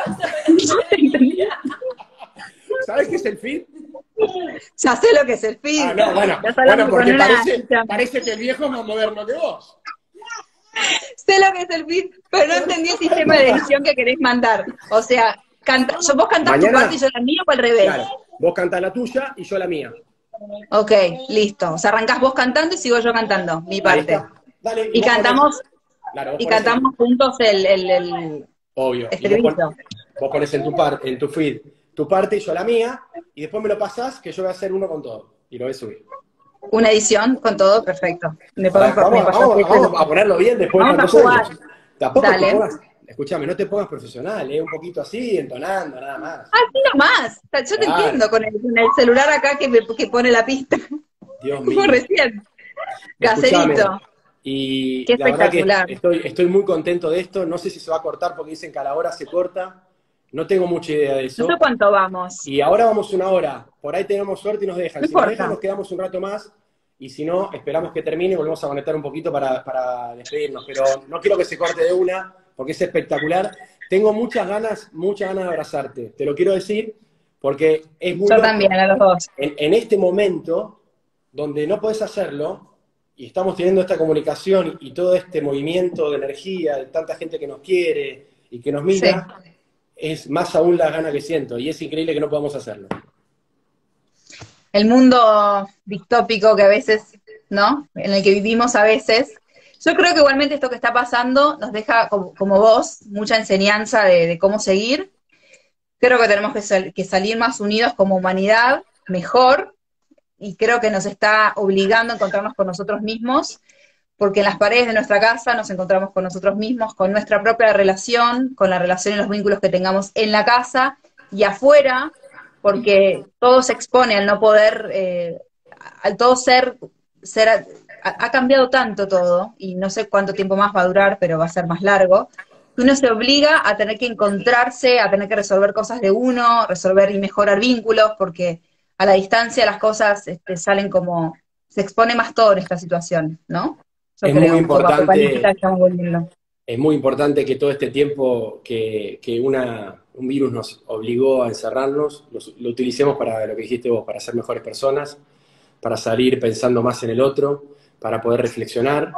¿Sabes qué es el feed? Ya sé lo que es el feed. Ah, no, bueno, Estás hablando bueno porque con una- parece, parece que el viejo es más moderno que vos. Sé lo que es el feed, pero no entendí el sistema de edición que querés mandar. O sea, canta, yo- ¿vos cantás tu Mañana- parte y yo la mía o al revés? Claro, vos cantás la tuya y yo la mía. Ok, listo. O sea, arrancás vos cantando y sigo yo cantando mi Ahí parte. está. Dale, Y vos cantamos, ponés- claro, vos y ponés en- cantamos juntos el, el, el Obvio. Y vos, estribillo. pon- vos pones en tu, par, en tu feed tu parte y yo la mía, y después me lo pasás que yo voy a hacer uno con todo. Y lo voy a subir. Una edición con todo, perfecto. Me Pará, pongo- me vamos, pasaste vamos- ese- vamos a ponerlo bien después Vamos de a tantos jugar. años. Tampoco Dale. te pongas, escúchame, no te pongas profesional, eh, un poquito así, entonando, nada más. Así nomás. O sea, yo te Claro. entiendo con el, con el celular acá que, me, que pone la pista. Dios mío. Como recién. Escuchame, Caserito. y Qué la verdad que espectacular. estoy, estoy muy contento de esto. No sé si se va a cortar porque dicen que a la hora se corta. No tengo mucha idea de eso. No sé cuánto vamos. Y ahora vamos una hora. Por ahí tenemos suerte y nos dejan. No Si nos importa. dejan, nos quedamos un rato más. Y si no, esperamos que termine y volvemos a conectar un poquito para, para despedirnos. Pero no quiero que se corte de una, porque es espectacular. Tengo muchas ganas, muchas ganas de abrazarte. Te lo quiero decir, porque es muy Yo loco. también, a los dos. En, en este momento, donde no podés hacerlo, y estamos teniendo esta comunicación y, y todo este movimiento de energía, de tanta gente que nos quiere y que nos mira, es más aún la gana que siento. Y es increíble que no podamos hacerlo. El mundo distópico que a veces, ¿no? En el que vivimos a veces. Yo creo que igualmente esto que está pasando nos deja, como, como vos, mucha enseñanza de, de cómo seguir. Creo que tenemos que, sal- que salir más unidos como humanidad, mejor, y creo que nos está obligando a encontrarnos con nosotros mismos, porque en las paredes de nuestra casa nos encontramos con nosotros mismos, con nuestra propia relación, con la relación y los vínculos que tengamos en la casa y afuera, porque todo se expone al no poder, eh, al todo ser, ser ha, ha cambiado tanto todo, y no sé cuánto tiempo más va a durar, pero va a ser más largo, que uno se obliga a tener que encontrarse, a tener que resolver cosas de uno, resolver y mejorar vínculos, porque a la distancia las cosas este, salen como, se expone más todo en esta situación, ¿no? Yo Es creo, muy como importante. apocalíptica que estamos volviendo. Es muy importante que todo este tiempo que, que una, un virus nos obligó a encerrarnos, lo, lo utilicemos para lo que dijiste vos, para ser mejores personas, para salir pensando más en el otro, para poder reflexionar.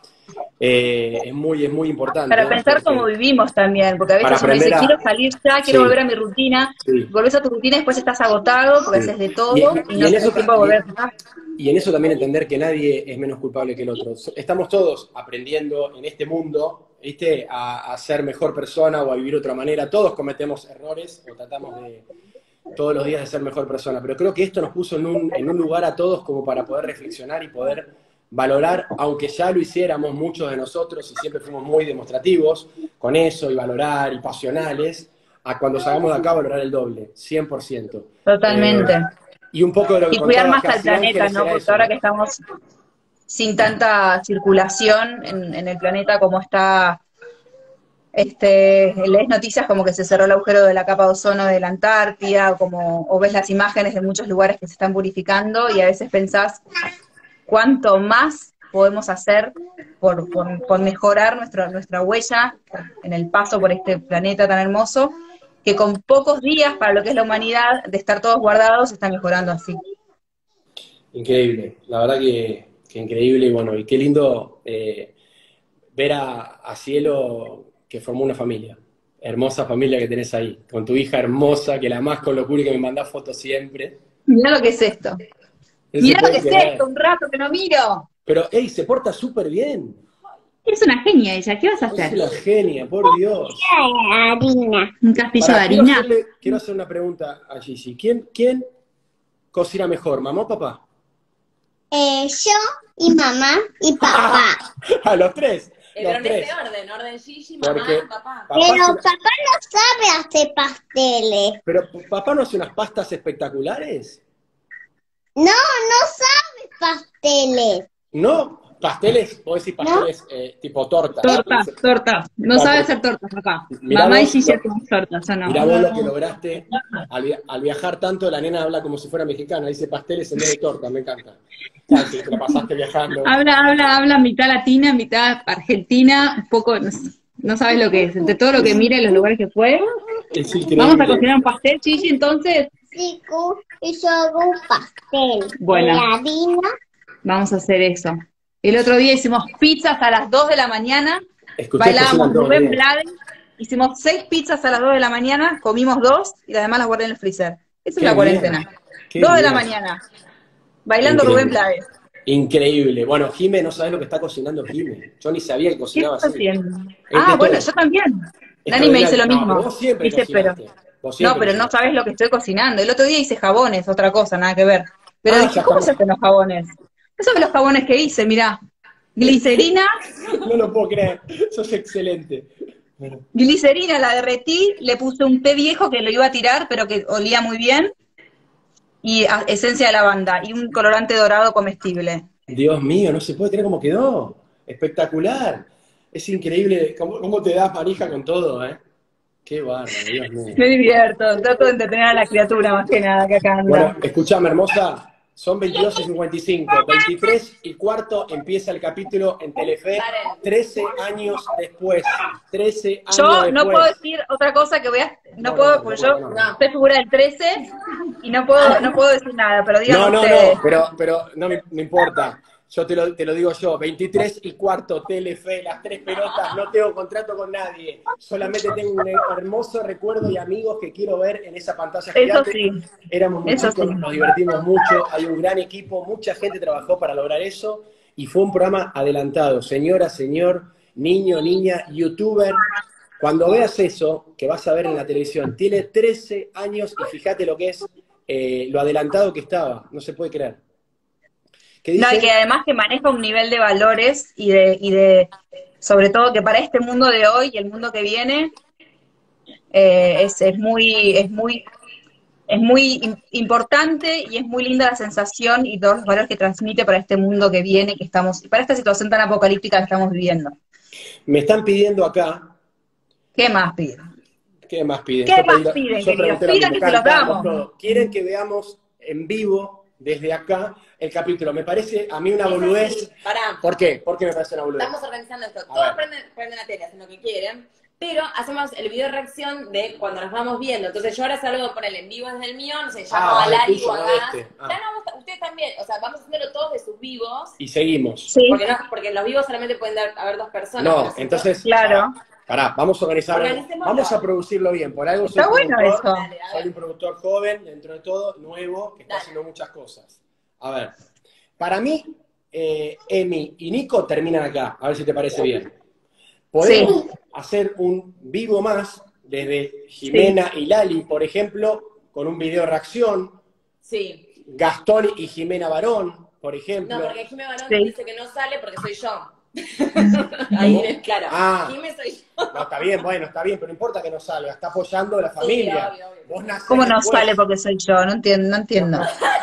Eh, es muy, es muy importante. Para pensar porque- cómo vivimos también, porque a Para veces uno dice, aprender a- quiero salir ya, quiero Sí. volver a mi rutina, Sí. volvés a tu rutina y después estás agotado, porque Sí. haces de todo, Y- y, y no en tienes eso tiempo de ta- volver a casa. Y en eso también entender que nadie es menos culpable que el otro. Estamos todos aprendiendo en este mundo, ¿viste? A, a ser mejor persona o a vivir de otra manera. Todos cometemos errores o tratamos de todos los días de ser mejor persona. Pero creo que esto nos puso en un, en un lugar a todos como para poder reflexionar y poder valorar, aunque ya lo hiciéramos muchos de nosotros y siempre fuimos muy demostrativos con eso y valorar y pasionales, a cuando salgamos de acá valorar el doble, cien por ciento. Totalmente. Eh, y un poco de lo que Y cuidar contaba más al Casi planeta, Ángeles ¿no? era Porque eso, ahora ¿no? que estamos sin tanta circulación en, en el planeta como está, este, lees noticias como que se cerró el agujero de la capa de ozono de la Antártida, o, como, o ves las imágenes de muchos lugares que se están purificando, y a veces pensás cuánto más podemos hacer por, por, por mejorar nuestra, nuestra huella en el paso por este planeta tan hermoso, que con pocos días para lo que es la humanidad, de estar todos guardados, está mejorando así. Increíble, la verdad que, que increíble, y bueno, y qué lindo eh, ver a, a Cielo que formó una familia, hermosa familia que tenés ahí, con tu hija hermosa, que la amás con locura y que me mandás fotos siempre. Mirá lo que es esto. No se Mirá lo puede que es creer. esto, un rato que no miro. Pero, ey, se porta súper bien, Es una genia ella, ¿qué vas a es hacer? una genia, por Dios. Harina. ¿Un castillo Pará, de quiero harina? hacerle- quiero hacer una pregunta a Gigi, ¿quién, quién cocina mejor, mamá o papá? Eh, yo y mamá y papá. A los tres, Eh, los pero en tres. ese orden, orden Gigi, mamá, Porque papá. papá Pero hace una- papá no sabe hacer pasteles. pero papá no hace unas pastas espectaculares. No, no sabe pasteles. No, pasteles, vos decís pasteles eh, tipo torta. Torta, torta. No Claro. sabe hacer tortas acá. Mirá Mamá y vos, Gigi lo- hacen tortas, yo no. Mirá vos lo que lograste. Al, via- al viajar tanto, la nena habla como si fuera mexicana, dice pasteles en vez de torta, me encanta. Claro, sí, te la pasaste viajando. Habla, habla, habla mitad latina, mitad argentina, un poco, no, sé, no sabes lo que es. Entre todo lo que mira y los lugares que fue. Es increíble. Vamos a cocinar un pastel, Gigi, entonces. Sí, cu- y yo hago un pastel. Bueno. De harina. Vamos a hacer eso. El otro día hicimos pizza hasta las dos de la mañana. Escuché que Bailábamos cocinan todos Rubén bien. Blades, Hicimos seis pizzas a las dos de la mañana, comimos dos y además las guardé en el freezer. Esa es Qué la bien, cuarentena. qué Dos de la bien. mañana. Bailando Increíble. Rubén Blades. Increíble. Bueno, Jime, no sabes lo que está cocinando Jime. Yo ni sabía que ¿Qué cocinaba estás así. haciendo? Es Ah, de bueno, todo. yo también. Nani me dice lo No, mismo. pero vos siempre Dice, pero. cocinaste. Vos No, siempre pero no cocinaste. sabes lo que estoy cocinando. El otro día hice jabones, otra cosa, nada que ver. Pero Ah, dije, ya ¿cómo estamos. se hacen los jabones? No sabes los jabones que hice, mirá. Glicerina, No lo puedo creer. Sos excelente. Bueno, glicerina la derretí, le puse un té viejo que lo iba a tirar, pero que olía muy bien, y a- esencia de lavanda, y un colorante dorado comestible. Dios mío, no se puede creer cómo quedó. Espectacular. Es increíble cómo, cómo te das manija con todo, ¿eh? Qué bárbaro, Dios mío. Me divierto, trato de entretener a la criatura más que nada que acá Bueno, anda. escuchame, hermosa. Son veintidós y cincuenta y cinco. veintitrés y cuarto empieza el capítulo en Telefe. trece años después. trece años Yo después. no puedo decir otra cosa que voy a... No, No, puedo, no, porque no, yo no, no. soy figura del trece y no puedo, no puedo decir nada, pero digan No, no, ustedes. no, pero, pero no me no importa. Yo te lo, te lo digo yo, veintitrés y cuarto, Telefe, las tres pelotas, no tengo contrato con nadie. Solamente tengo un hermoso recuerdo y amigos que quiero ver en esa pantalla Eso gigante. sí, Éramos muy eso chicos, sí. nos divertimos mucho, hay un gran equipo, mucha gente trabajó para lograr eso y fue un programa adelantado. Señora, señor, niño, niña, youtuber, cuando veas eso, que vas a ver en la televisión, tiene trece años y fíjate lo que es, eh, lo adelantado que estaba, no se puede creer. ¿Qué No, y dice? que además que maneja un nivel de valores y de, y de, sobre todo que para este mundo de hoy y el mundo que viene, eh, es, es muy, es muy, es muy im- importante y es muy linda la sensación y todos los valores que transmite para este mundo que viene, que estamos, y para esta situación tan apocalíptica que estamos viviendo. Me están pidiendo acá, ¿Qué más piden? ¿qué más piden? ¿Qué Yo más pedí- piden, yo queridos? pregunté lo Pidan mismo, que se los cantamos damos. todo. Quieren que veamos en vivo, desde acá, el capítulo. Me parece a mí una boludez. Pará. ¿Por qué? ¿Por qué me parece una boludez? Estamos organizando esto. A Todos ver. prenden, prenden la tele, hacen lo que quieren, pero hacemos el video reacción de cuando nos vamos viendo. Entonces yo ahora salgo por el en vivo desde el mío, no sé, llamo Ah, a el Lali tuyo, o a no Gas. este. Ah. Ya no, vamos- ustedes también, o sea, vamos haciéndolo todos de sus vivos, Y seguimos. Sí, porque, no, porque en los vivos solamente pueden dar, haber dos personas. No, pero si entonces. claro. Pará, vamos a organizar. Organicémoslo. Vamos a producirlo bien. Por algo soy Está bueno productor, eso. Dale, a soy ver. un productor joven, dentro de todo, nuevo, que está Dale. haciendo muchas cosas. A ver. Para mí, eh, Emi y Nico terminan acá. A ver si te parece bien. Podemos hacer un vivo más desde Jimena y Lali, por ejemplo, con un video reacción. Sí. Gastón y Jimena Barón, por ejemplo. No, porque Jimé Barón Sí. dice que no sale porque soy yo. Ahí es claro. Ah. Jimé soy yo. No, está bien, bueno, está bien, pero no importa que no salga, está apoyando a la familia. obvio, obvio. Vos nacés ¿Cómo no después. sale porque soy yo? No entiendo, no entiendo.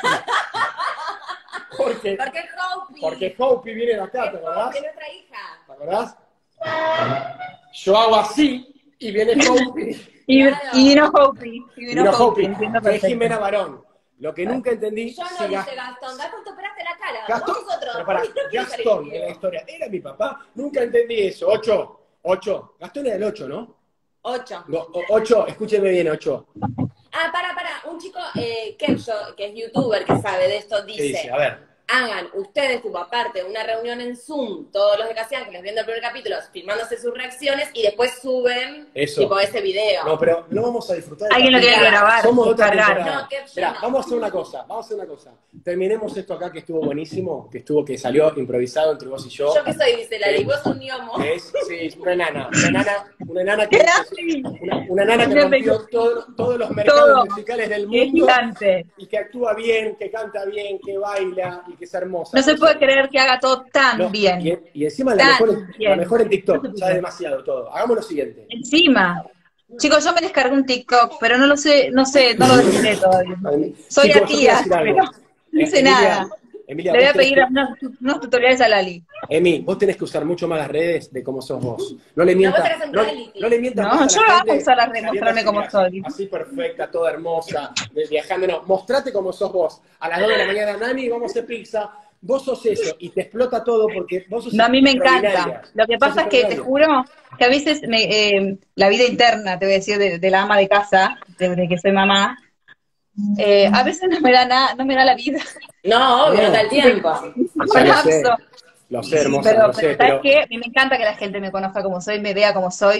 Porque, Porque es Hopi. porque Hopi viene de acá, ¿te es acordás? Hopi, es nuestra hija. ¿Te acordás? Yo hago así y viene Hopi. Y, Claro. y vino Hopi, y vino, Vino Hopi, Hopi, entiendo que es perfecto. Jimena Barón. Lo que nunca entendí, Yo no si dice Gas- Gastón. Gastón, te operaste la cara. Gastón, Vos nosotros. pero pará, ¿Por qué no quieres Gastón salir de la bien? historia, ¿era mi papá? Nunca entendí eso. Ocho, ocho. Gastón era el ocho, ¿no? Ocho. No, o- ocho, escúcheme bien, ocho. Ah, para, para. Un chico, eh, Kepso, que es youtuber, que sabe de esto, ¿Qué dice, dice? A ver. hagan ustedes, tipo, aparte, una reunión en Zoom, todos los de Casian, que les viendo el primer capítulo, filmándose sus reacciones, y después suben, Eso. tipo, ese video. No, pero no vamos a disfrutar de Alguien esta lo tiene que temporada. grabar, Somos de otra descargar. temporada. No, que yo Mirá, no. vamos a hacer una cosa, vamos a hacer una cosa. Terminemos esto acá que estuvo buenísimo, que estuvo, que salió improvisado entre vos y yo. ¿Yo qué soy? Dice Lali, Sí. vos un gnomo. Que es, sí, una enana, una enana, una enana que, Lali. una, una enana que Bienvenido. rompió todo- todos los mercados Todo. musicales del Es mundo gigante. y que actúa bien, que canta bien, que baila y que es hermosa. No se puede creer que haga todo tan No, bien. Y, y encima la Tan mejor, en- la bien. mejor en TikTok, No se ya puede. es demasiado todo. Hagamos lo siguiente. Encima. Chicos, yo me descargué un TikTok, pero no lo sé, no sé, no lo descargué todavía. Soy Chicos, la yo quiero tía, decir algo. pero no Eh, hice Emilia, nada. Emilia, Le voy vos a tenés pedir que- unos, unos tutoriales a Lali. Emi, vos tenés que usar mucho más las redes de cómo sos vos. No le mientas, vos tenés un no, reality. no le mientas No, más a la yo amo gente usar las redes, saliendo mostrarme así, como mirá, soy. Así perfecta, toda hermosa, de- viajando. No, mostrate como sos vos. A las dos de la mañana, Nani, vamos a hacer pizza. Vos sos eso y te explota todo porque vos sos No, a mí me extraordinaria. encanta. Lo que Sos pasa es que te extraordinaria. juro que a veces me, eh, la vida interna, te voy a decir, de, de la ama de casa, desde que soy mamá, eh, a veces no me da nada, no me da la vida. No, obvio, No. no da el tiempo. Ya lo sé, Colapso. lo sé, Sí, hermosa, pero, lo sé, pero pero ¿sabes qué? A mí me encanta que la gente me conozca como soy, me vea como soy.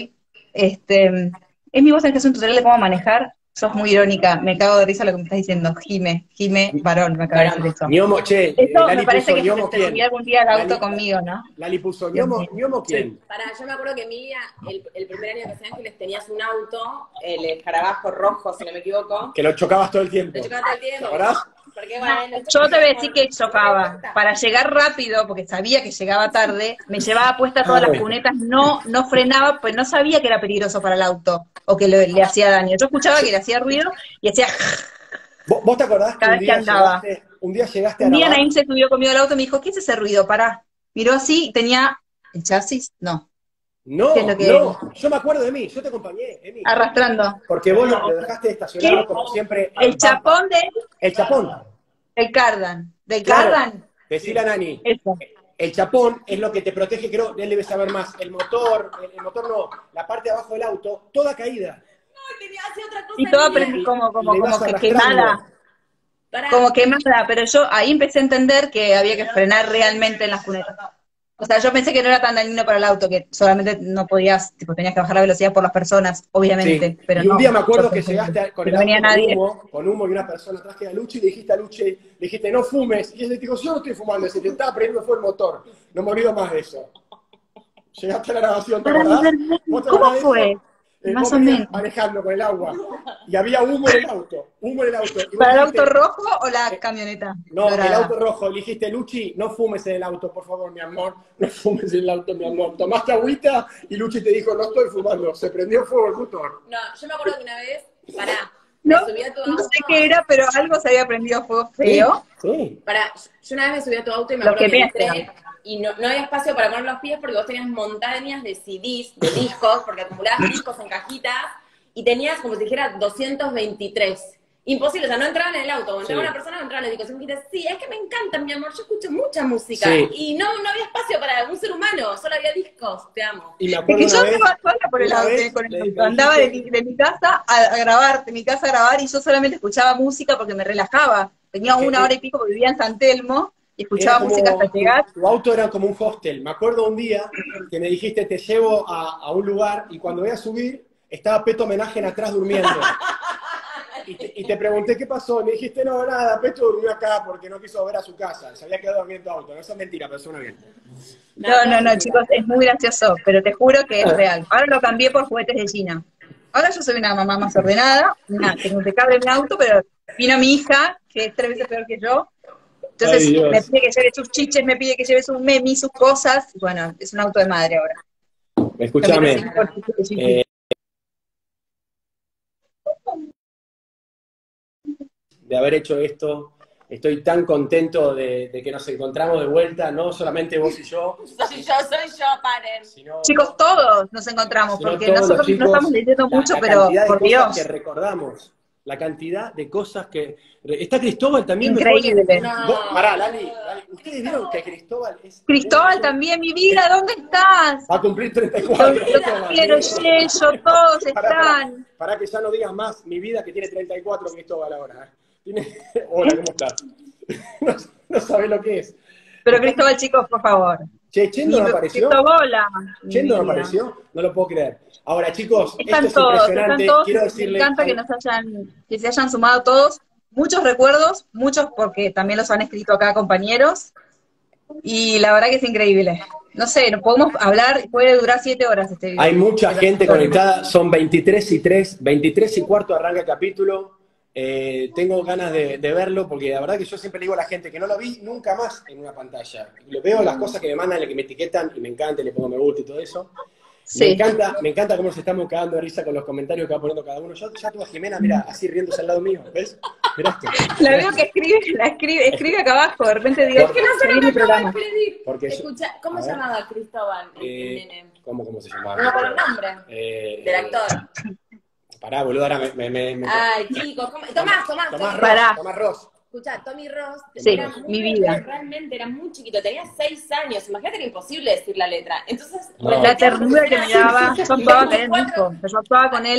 Este, es mi voz en que hace un tutorial de cómo manejar. Sos muy irónica, me cago de risa lo que me estás diciendo. Jime, Jime, varón, me acaba de decir eso. Ñomo, che, Eso Lali me parece puso que Ñomo se te quién. subía algún día al auto Lali, conmigo, ¿no? Lali puso Dios Ñomo, mío. Ñomo quién. Pará, yo me acuerdo que Emilia, el, el primer año que hacía Ángeles, tenías un auto, el escarabajo rojo, si no me equivoco. Que lo chocabas todo el tiempo. Lo chocabas todo el tiempo. ¿Te acordás? Porque, bueno, Yo te voy a decir que chocaba. Para llegar rápido, porque sabía que llegaba tarde, me llevaba puesta todas las cunetas, no, no frenaba, pues no sabía que era peligroso para el auto o que le, le hacía daño. Yo escuchaba que le hacía ruido y hacía... ¿Vos, vos te acordás que Cada un vez que día, andaba. llegaste, un día llegaste a Un día grabar? Naim se subió conmigo al auto y me dijo, ¿qué es ese ruido? Pará. Miró así y tenía el chasis, no, No, ¿qué es lo que no, yo me acuerdo de mí, yo te acompañé, Emi. arrastrando. Porque vos lo, lo dejaste estacionado ¿Qué? como siempre. El en chapón de... El chapón. El cardan. ¿Del Claro. cardan? Decile a Nani. Eso. El chapón es lo que te protege, creo, él debe saber más. El motor, el, el motor no, la parte de abajo del auto, toda caída. no, tenía hacía otra cosa. Y todo Emilia. aprendí como, como, Le como vas que arrastrando. quemada. Pará. Como quemada, pero yo ahí empecé a entender que había que frenar realmente en las cunetas. O sea, yo pensé que no era tan dañino para el auto, que solamente no podías, tipo, tenías que bajar la velocidad por las personas, obviamente. Sí. Pero Y un no, día me acuerdo yo que pensé llegaste a- con que el no venía auto con nadie. humo, con humo y una persona atrás que era Luchi, y le dijiste a Luchi, le dijiste, no fumes. Y él le dijo, yo no estoy fumando, se te estaba prendiendo fue el motor. No me olvido más de eso. Llegaste a la grabación, ¿te Para acordás? verdad, ¿Vos te ¿cómo acordás de fue? eso? Eh, Más vos o venías menos. manejando con el agua. Y había humo en el auto. Humo en el auto. Y vos ¿Para el dijiste, auto rojo o la camioneta no, el dorada? auto rojo. Le dijiste, Luchi, no fumes en el auto, por favor, mi amor. No fumes en el auto, mi amor. Tomaste agüita y Luchi te dijo, no estoy fumando. Se prendió fuego el motor. No, yo me acuerdo que una vez, pará, me No, subí a tu no auto. sé qué era, pero algo se había prendido fuego feo. Sí. Pará, yo una vez me subí a tu auto y me Los acuerdo que que piensan. entré y no, no había espacio para poner los pies porque vos tenías montañas de C Ds, de discos, porque acumulabas discos en cajitas y tenías como si dijera doscientos veintitrés. Imposible, o sea, no entraban en el auto. Cuando entraba Sí. una persona, no entraban en el disco. Y me dijiste, sí, es que me encanta, mi amor, yo escucho mucha música. Sí. Y no, no había espacio para un ser humano, solo había discos, te amo. Y me Es acuerdo que yo una vez, andaba sola por el una auto, vez con el le- auto. le Andaba de dije- mi, de mi casa a, a grabar, de mi casa a grabar, y yo solamente escuchaba música porque me relajaba. Tenía Que- una hora y pico porque vivía en San Telmo y escuchaba era como- música hasta llegar. Tu, tu auto era como un hostel. Me acuerdo un día que me dijiste, te llevo a, a un lugar, y cuando voy a subir, estaba Peto Homenaje atrás durmiendo. Y te, y te pregunté qué pasó, y me dijiste, no, nada, Peto durmió acá porque no quiso volver a su casa, se había quedado dormido en tu auto. No, eso es mentira, pero suena bien. No, no, no, chicos, es muy gracioso, pero te juro que es real. Ahora lo cambié por juguetes de Gina. Ahora yo soy una mamá más ordenada, una, tengo impecable en mi auto, pero vino mi hija, que es tres veces peor que yo. Entonces Ay, Dios. me pide que lleve sus chiches, me pide que lleve sus memis, sus cosas. Y bueno, es un auto de madre ahora. Escúchame, Camino cinco, chiches, chiches. eh, de haber hecho esto, estoy tan contento de, de que nos encontramos de vuelta, no solamente vos y yo, Soy yo, soy yo, paren. sino... Chicos, todos nos encontramos, sino porque todos los nosotros no chicos, estamos leyendo la- mucho, la pero cantidad de por cosas Dios, que recordamos, la cantidad de cosas que... Está Cristóbal también. me increíble. pone- No. Vos- Pará, Lali, Lali, ¿ustedes vieron que Cristóbal es... Cristóbal también, mi vida, ¿dónde estás? Va a cumplir treinta y Lo, cuatro. lo Cristóbal. quiero, Yello, todos Pará, pará, están. pará que ya no digas más mi vida, que tiene treinta y cuatro Cristóbal ahora. ¿eh? Tiene... Hola, ¿cómo estás? No, no sabés lo que es. Pero Cristóbal, chicos, por favor. Che, ¿Chendo no Mi- apareció? Cristobola, mi ¿Chendo no vida. apareció? No lo puedo creer. Ahora, chicos, Están esto es todos, impresionante. están todos. Quiero Me decirles... encanta que nos hayan, que se hayan sumado todos. Muchos recuerdos, muchos porque también los han escrito acá compañeros. Y la verdad que es increíble. No sé, no podemos hablar, puede durar siete horas este video. Hay mucha Pero- gente conectada, son veintitrés y tres, veintitrés y cuarto arranca el capítulo. Eh, tengo ganas de, de verlo porque la verdad que yo siempre le digo a la gente que no lo vi nunca más en una pantalla. Lo veo las cosas que me mandan, que me etiquetan y me encanta, y le pongo me gusta y todo eso. Me Sí. encanta, me encanta cómo nos estamos cagando de risa con los comentarios que va poniendo cada uno. Yo ya tuve a Jimena, mira, así riéndose al lado mío, ¿ves? Mirá esto. La veo que escribe, la escribe, escribe acá abajo, de repente digo, Es que No sé se lo viene que el acaba de programa. escribir. Porque yo- Escucha, ¿cómo a se ver. llamaba Cristóbal, el, el Eh, nene? ¿cómo, ¿Cómo se llamaba? No por el nombre Eh, del actor. Pará, boludo, ahora me... me, me, me- Ay, chicos, ¿cómo? Tomás, Tomás, Tomás Tomás. Ross, Pará. Tomás Ross. Escuchá, Tommy Ross Sí, era muy, mi vida. realmente era muy chiquito, tenía seis años, imagínate que era imposible decir la letra. Entonces, No. La ternura que me daba, yo actuaba con él veinticuatro mismo, yo actuaba con él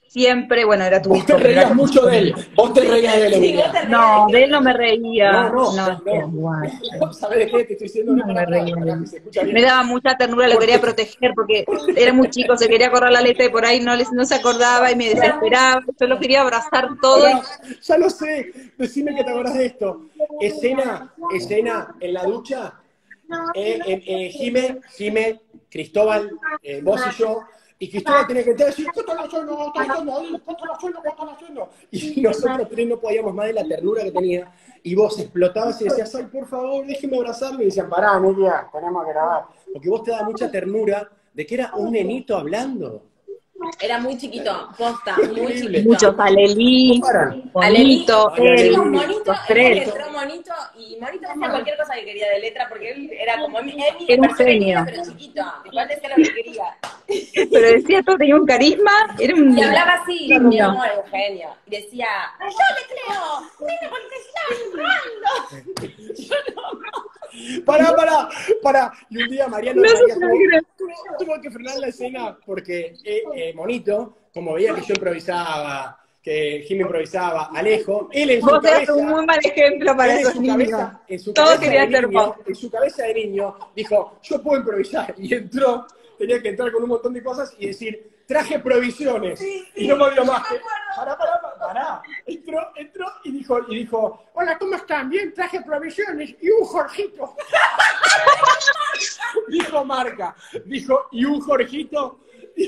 siempre, bueno, era tu Vos te hijo. pero reías era- mucho de él. Vos te reías de él, Sí, Emilia. vos te reías No, de de él. él no me reía. No, no, No, no. era igual. No sabés de qué te estoy diciendo. No No, me para, reía. para, que se escucha bien. Me daba mucha ternura, lo quería proteger porque era muy chico, se quería correr la letra y por ahí no, les, no se acordaba y me desesperaba. Yo lo quería abrazar todo. Pará, ya lo sé. Decime que te acordás de esto. Escena, escena en la ducha. Eh, eh, eh, Jime, Jime, Cristóbal, eh, vos y yo. Y Cristóbal tenía que entrar y decir, ¿qué están haciendo? ¿Qué están haciendo ahí? ¿Qué están haciendo? ¿Qué están haciendo? Y nosotros tres no podíamos más de la ternura que tenía. Y vos explotabas y decías, ay, por favor, déjeme abrazarme. Y decían, pará, Emilia, tenemos que grabar. Porque vos te dabas mucha ternura de que era un nenito hablando. Era muy chiquito, posta, muy Increíble. chiquito. Muchos Alelí, No paran. Bonito, Alelí, él, Chicos, Monito, los él tres. entró Monito y Monito hacía cualquier cosa que quería de letra porque él era como Emi, Emi Era un persona genio. querida, pero chiquito. Igual decía lo que quería. Pero decía todo, tenía un carisma, era un... Y hablaba así, genio. mi amor, era un genio. Y decía, yo le creo, nena, porque te estaba jugando. Pará, pará, pará. Y un día Mariano No se María puede tuvo, creer. tuvo- tuvo que frenar la escena porque eh, eh, Monito, como veía que yo improvisaba, que Jimmy improvisaba, Alejo, él en su Vos eras cabeza... un muy mal ejemplo para él en esos su niños. cabeza, en su Todos cabeza querían de ser niño, vos. en su cabeza de niño, dijo, yo puedo improvisar. Y entró, tenía que entrar con un montón de cosas y decir, traje provisiones. Y no me olvidó más que, pará, pará, pará, pará. Entró, entró y dijo, y dijo, hola, ¿cómo están? Bien, traje provisiones y un Jorgito. Dijo Marca, dijo, y un Jorgito.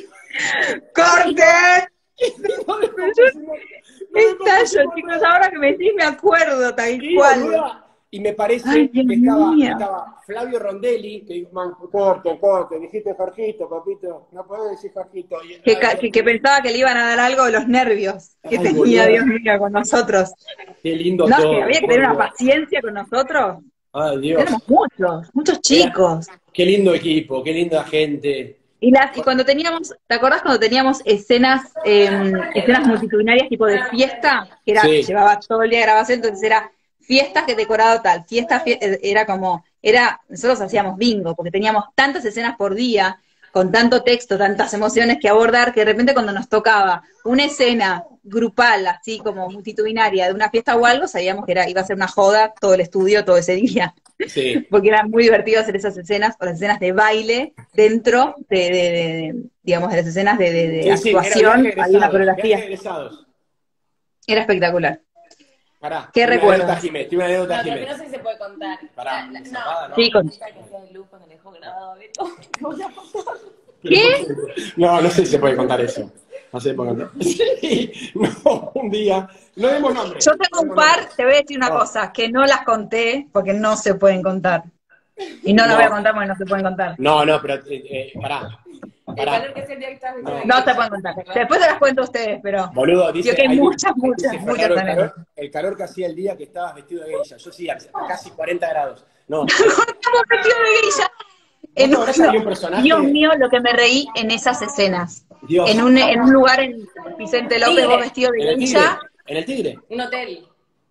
¡Corte! No le compusimos- no le Estallo, compusimos chicos, nada. ahora que me decís me acuerdo tal Sí, cual. boluda. Y me parece Ay, que Dios estaba, mío. estaba Flavio Rondelli, que dijo, man, corte, corte, dijiste Jorgito, papito, no podés decir Jorgito. Y- Que, ca- que, que pensaba que le iban a dar algo de los nervios que Ay, tenía, boluda. Dios mío, con nosotros. Qué lindo No, todo. que había que por tener una Dios. paciencia con nosotros. Ay, Dios. Éramos muchos, muchos chicos. Qué lindo equipo, qué linda gente. Y, las, y cuando teníamos, ¿te acordás cuando teníamos escenas eh, escenas multitudinarias tipo de fiesta? Que era, Sí. llevaba todo el día de grabación, entonces era fiestas que decorado tal, fiesta, fie- eh, era como, era, nosotros hacíamos bingo, porque teníamos tantas escenas por día, con tanto texto, tantas emociones que abordar, que de repente cuando nos tocaba una escena grupal, así como multitudinaria, de una fiesta o algo, sabíamos que era, iba a ser una joda todo el estudio, todo ese día. Sí. Porque era muy divertido hacer esas escenas, o las escenas de baile dentro de, de- de- digamos, de las escenas de, de- de Sí, sí, era actuación, viaje había una egresados, coreografía. viaje egresados. Era espectacular. Pará, ¿Qué tiene una recuerdas? anécdota, Jimé, tiene una anécdota, No, pero Jimé. que no sé si se puede contar. Pará, La- la- zapada, ¿no? Sí, con- Esa que hacía de luz cuando le dejó grabado a Beto. Te voy a contar. ¿Qué? No, no sé si se puede contar eso. No sé si se puede contar. Sí, no, un día. No demos nombre. Yo tengo un par, te voy a decir una No. cosa, que no las conté porque no se pueden contar. Y no las No. voy a contar porque no se pueden contar. No, no, pero eh, eh, pará. El Pará. valor que es el día que estás vestido de No se geisha. pueden contar. Después se las cuento a ustedes, pero... Boludo, dice, Yo que hay hay- muchas, muchas, dice muchas Fernando, el también. calor, el calor que hacía el día que estabas vestido de geisha. Yo sí, a casi cuarenta grados. No, Estamos vestidos de geisha. En ¿No te un- acordás que había un personaje? Dios mío, lo que me reí en esas escenas. Dios. En un, en un lugar en Vicente López, Tigre. vos vestido de ¿En el tigre? geisha. ¿En el tigre? Un hotel.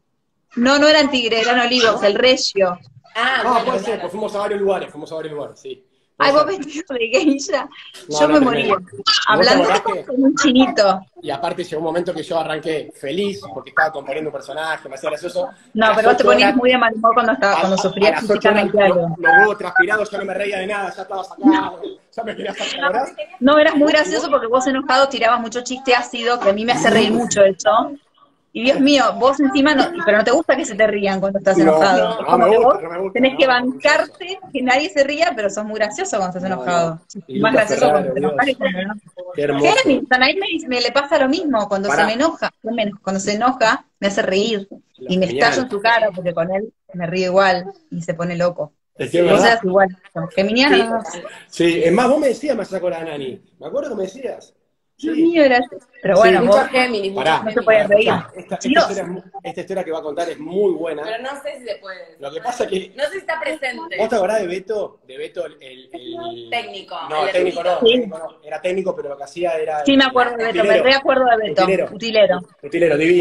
No, no eran Tigre, eran Olivos, el Regio. Ah, Ah, bueno, puede ser, claro. pues fuimos a varios lugares, fuimos a varios lugares, sí. Ay, Puede vos ser. vestido de geisha. No, Yo no, me tremendo. moría. Hablando acordás que- con un chinito. Y aparte llegó un momento que yo arranqué feliz porque estaba componiendo un personaje, me hacía gracioso. No, A las pero vos te ocho ponías horas- muy de mal humor cuando, estaba, a- cuando a- sufrías a las ocho horas físicamente algo. los, los huevos transpirados, yo no me reía de nada, ya estaba sacado, ya me quería sacar, ¿verdad? No, eras muy gracioso porque vos enojado tirabas mucho chiste ácido, que a mí me hace reír mucho eso. Y Dios mío, vos encima, no, pero no te gusta que se te rían cuando estás No, enojado. no, no Como me que gusta, vos no me gusta, tenés no, que no, bancarte que nadie se ría, pero sos muy gracioso cuando estás No, enojado. no. Y Más Luca gracioso Ferraro, cuando te enojas Dios. que cuando no. Qué hermoso. ¿Qué? Sanaí me, me le pasa lo mismo, cuando Pará. se me enoja, me- cuando se enoja, me hace reír. La Y me genial. estallo en su cara, porque con él me río igual y se pone loco. Es que es Vos verdad. eras igual, como geminiano. Sí, sí, es más, vos me decías, me sacó la Nani. Me acuerdo que me decías. Dios Sí. mío, era... Pero bueno, Sí, vos... Muchos Géminis, muchos Pará. No se Géminis. puede reír. Esta, esta Dios. historia, es mu- esta historia que va a contar es muy buena. Pero no sé si se puede. Lo que pasa es que No sé si está presente. ¿vos te acordás de Beto? De Beto, el... el- el- Técnico, No, el técnico no, Sí. técnico no. Era técnico, pero lo que hacía era... Sí, me acuerdo de Beto, me utilero. reacuerdo de Beto, Utilero. utilero. Utilero, divino.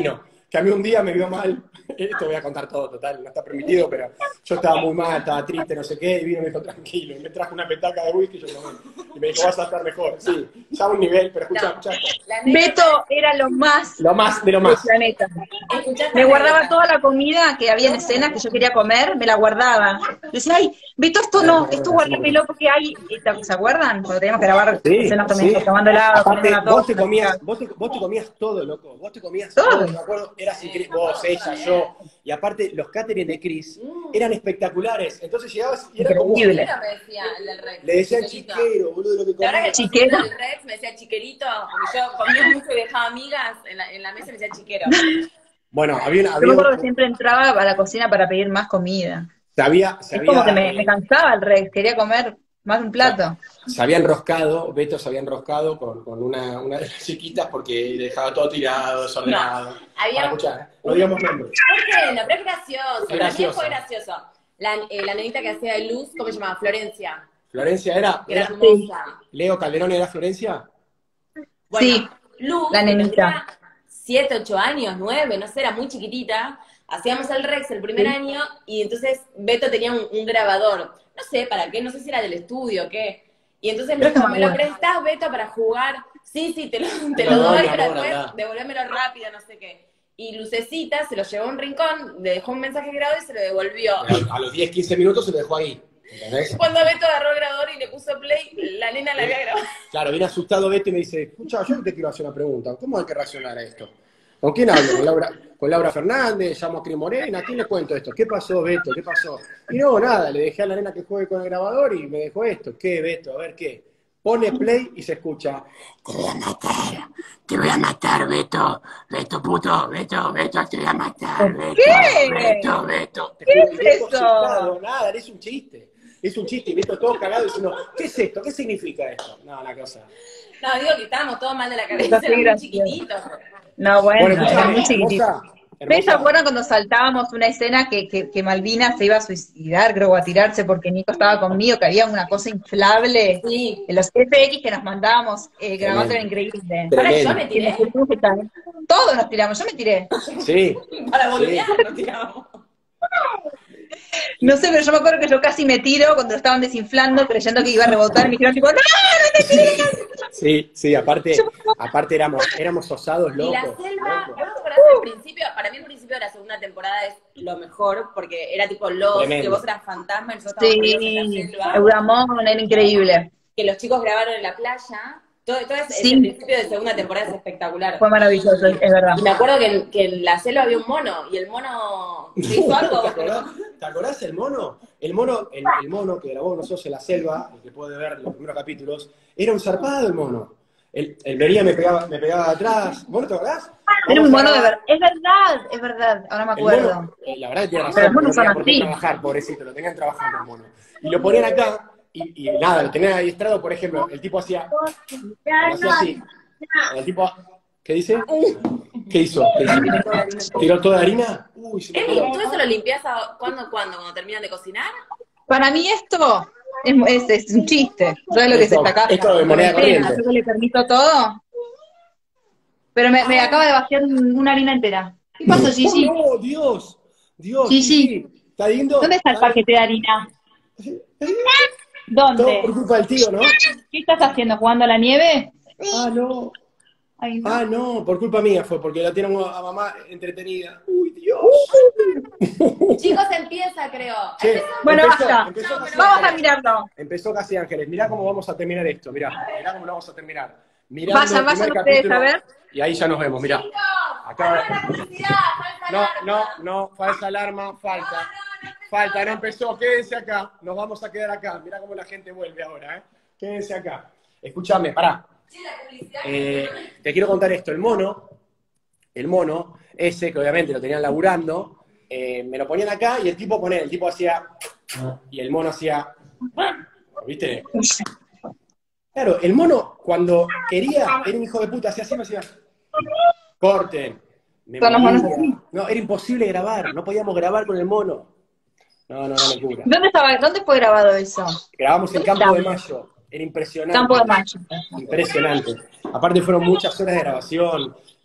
que a mí un día me vio mal, esto voy a contar todo, total, no está permitido, pero yo estaba muy mal, estaba triste, no sé qué, y vino y me dijo, tranquilo, y me trajo una petaca de whisky, y yo tomé, y me dijo, vas a estar mejor, sí, ya un nivel, pero escucha, No, escucha, la anécdota- Beto era lo más lo más, de lo del más. planeta. ¿escuchaste Me la guardaba anécdota? toda la comida que había en escenas que yo quería comer, me la guardaba. Yo decía, ay, Beto, esto no, esto guárdamelo porque hay... ¿Se acuerdan? Cuando teníamos que grabar Sí, escenas también sí. tomando helado, comiendo Aparte, una vos te torta. comías, vos te, vos te comías todo, loco. Vos te comías Todo. todo. Me acuerdo, eras increíble. Vos, ella, yo. Y aparte, los catering de Chris eran espectaculares. Entonces llegabas y era como. Increíble. Chiquero me decía el del Rex. Le decían Chiquerito. chiquero, boludo, lo que La verdad que comías. el Chiquero. del Rex me decía chiquerito, porque yo comía mucho y dejaba amigas en la, en la mesa y me decía chiquero. Bueno, había una. Yo me Había, acuerdo que siempre entraba a la cocina para pedir más comida. se había, se Es como que había, me, eh, me cansaba el Rex, quería comer más de un plato. se había enroscado, Beto se había enroscado con, con una, una de las chiquitas porque dejaba todo tirado, desordenado. No, había- Para escuchar, ¿eh? No digamos nombres. ¿Por qué no? Pero es gracioso. Para mí Gracioso. fue gracioso. La, eh, la nenita que hacía de luz, ¿cómo se llamaba? Florencia. Florencia era, Que era era hermosa. Leo Calderón era Florencia. Bueno, Sí, Luz, la que nenita. tendría siete, ocho años, nueve, no sé, era muy chiquitita. Hacíamos el Rex el primer Sí. año y entonces Beto tenía un, un grabador. No sé para qué, no sé si era del estudio o qué. Y entonces me Creo que dijo, me ¿me lo acuerdo. prestás, Beto, para jugar? Sí, sí, te lo, te Te lo lo doy, doy, mi pero amor, después andá. devolvémelo rápido, no sé qué. Y Lucecita se lo llevó a un rincón, le dejó un mensaje grabado y se lo devolvió. Pero a los diez, quince minutos se lo dejó ahí. ¿Entendés? Cuando Beto agarró el grabador y le puso play, la nena la había grabado. Claro, viene asustado Beto y me dice, escucha, yo te quiero hacer una pregunta. ¿Cómo hay que reaccionar a esto? ¿Con quién hablo? ¿Con Laura, con Laura Fernández? ¿Llamo a Cris Morena? ¿A quién le cuento esto? ¿Qué pasó, Beto? ¿Qué pasó? Y no, nada, le dejé a la nena que juegue con el grabador y me dejó esto. ¿Qué, Beto? A ver, ¿qué? Pone play y se escucha. Te voy a matar, te voy a matar, Beto. Beto, puto, Beto, Beto, te voy a matar, Beto. ¿Qué? Beto, Beto. Te ¿Qué juro, es y Beto eso? asustado, nada, es un chiste. Es un chiste y Beto todo cagado diciendo, ¿qué es esto? ¿Qué significa esto? No, una cosa. No, digo que estábamos todos mal de la cabeza, Está éramos muy gracioso. chiquititos. No, bueno, Bueno, era escuchame, muy chiquitito. hermosa, ¿Ves? ¿Se hermosa. acuerdan cuando saltábamos una escena que, que, que Malvina se iba a suicidar, creo, o a tirarse porque Nico estaba conmigo, que había una cosa inflable? Sí. En los F X que nos mandábamos eh, grabando era Tremendo. increíble. Ahora yo Tremendo. me Y tiré. nos tuvimos que caer. Todos nos tiramos, yo me tiré. Sí. Para boludear nos tiramos. No sé, pero yo me acuerdo que yo casi me tiro cuando lo estaban desinflando, creyendo que iba a rebotar, y me dijeron tipo, ¡no, no te tires! Sí, sí, aparte, aparte éramos, éramos osados Y la locos. selva, locos. ¿no te acordás del principio? Para mí el principio de la segunda temporada es lo mejor, porque era tipo Lost, Tremendo. que vos eras fantasma y nosotros estábamos perdidos en Sí, la selva, Euramón era increíble. que los chicos grabaron en la playa. Todo, todo es, Sí. ese principio de segunda temporada es espectacular. Fue maravilloso, es verdad. Y me acuerdo que en, que en la selva había un mono, y el mono se hizo algo. ¿Te acordás? ¿Te acordás el mono? El mono, el, el mono que grabó nosotros en la selva, el que puede ver los primeros capítulos, era un zarpado el mono. El, el venía me pegaba, me pegaba de atrás. ¿Vos no te acordás? Era un Vamos a mono de grabar. verdad. Es verdad, es verdad, ahora me El acuerdo. mono, eh, la verdad que tiene razón, Pero los monos no tenía son por qué así. trabajar, pobrecito, lo tenían trabajando el mono. Y lo ponían acá, y, y nada, lo tenían adiestrado, por ejemplo, el tipo hacía, lo hacía así. El tipo, ¿qué dice? ¿Qué hizo? ¿Qué hizo? ¿Tiró toda la harina? Uy, se me Emi, coló. ¿tú eso lo limpias a, cuándo, cuándo? ¿Cuando terminan de cocinar? Para mí esto es, es, es un chiste. ¿Sabes lo que Esto- se está acá? esto de moneda corriente. Yo le permito todo. Pero me, me acaba de vaciar un- una harina entera. ¿Qué pasó, Gigi? ¡Oh, no! ¡Dios! ¡Dios! Gigi. Gigi, ¿está lindo? ¿Dónde está el paquete de harina? Todo ¿Dónde? por culpa del tío, ¿no? ¿Qué estás haciendo? ¿Jugando a la nieve? Ah, no. Ay, no. Ah, no, por culpa mía fue, porque la tienen a mamá entretenida. ¡Uy, Dios! Chicos, empieza, creo. Che, Empezó. Bueno, empezó, basta. empezó Casi Vamos a Ángeles. mirarlo. Empezó Casi Ángeles. Mirá cómo vamos a terminar esto. Mirá, mirá cómo lo vamos a terminar. Mirando Vayan, el vayan primer ustedes capítulo, a ver. Y ahí ya nos vemos, mirá. Chicos, Acá. ahora la publicidad, falsa No, alarma. no, no, falsa alarma, falta. Falta, no empezó, quédense acá. Nos vamos a quedar acá. Mirá cómo la gente vuelve ahora, ¿eh? Quédense acá. Escúchame, pará. Sí, la publicidad. Eh, te quiero contar esto. El mono, el mono, ese que obviamente lo tenían laburando, eh, me lo ponían acá y el tipo ponía, el tipo hacía, y el mono hacía, ¿viste? Claro, el mono cuando quería, era un hijo de puta, hacía así, me hacía, corten. Me Son los moría. monos así. No, era imposible grabar, no podíamos grabar con el mono. No, no, no, locura. ¿Dónde estaba? ¿Dónde fue grabado eso? Grabamos en ¿Dónde Campo de está? Mayo, era impresionante. Campo de Mayo. Impresionante. Aparte fueron muchas horas de grabación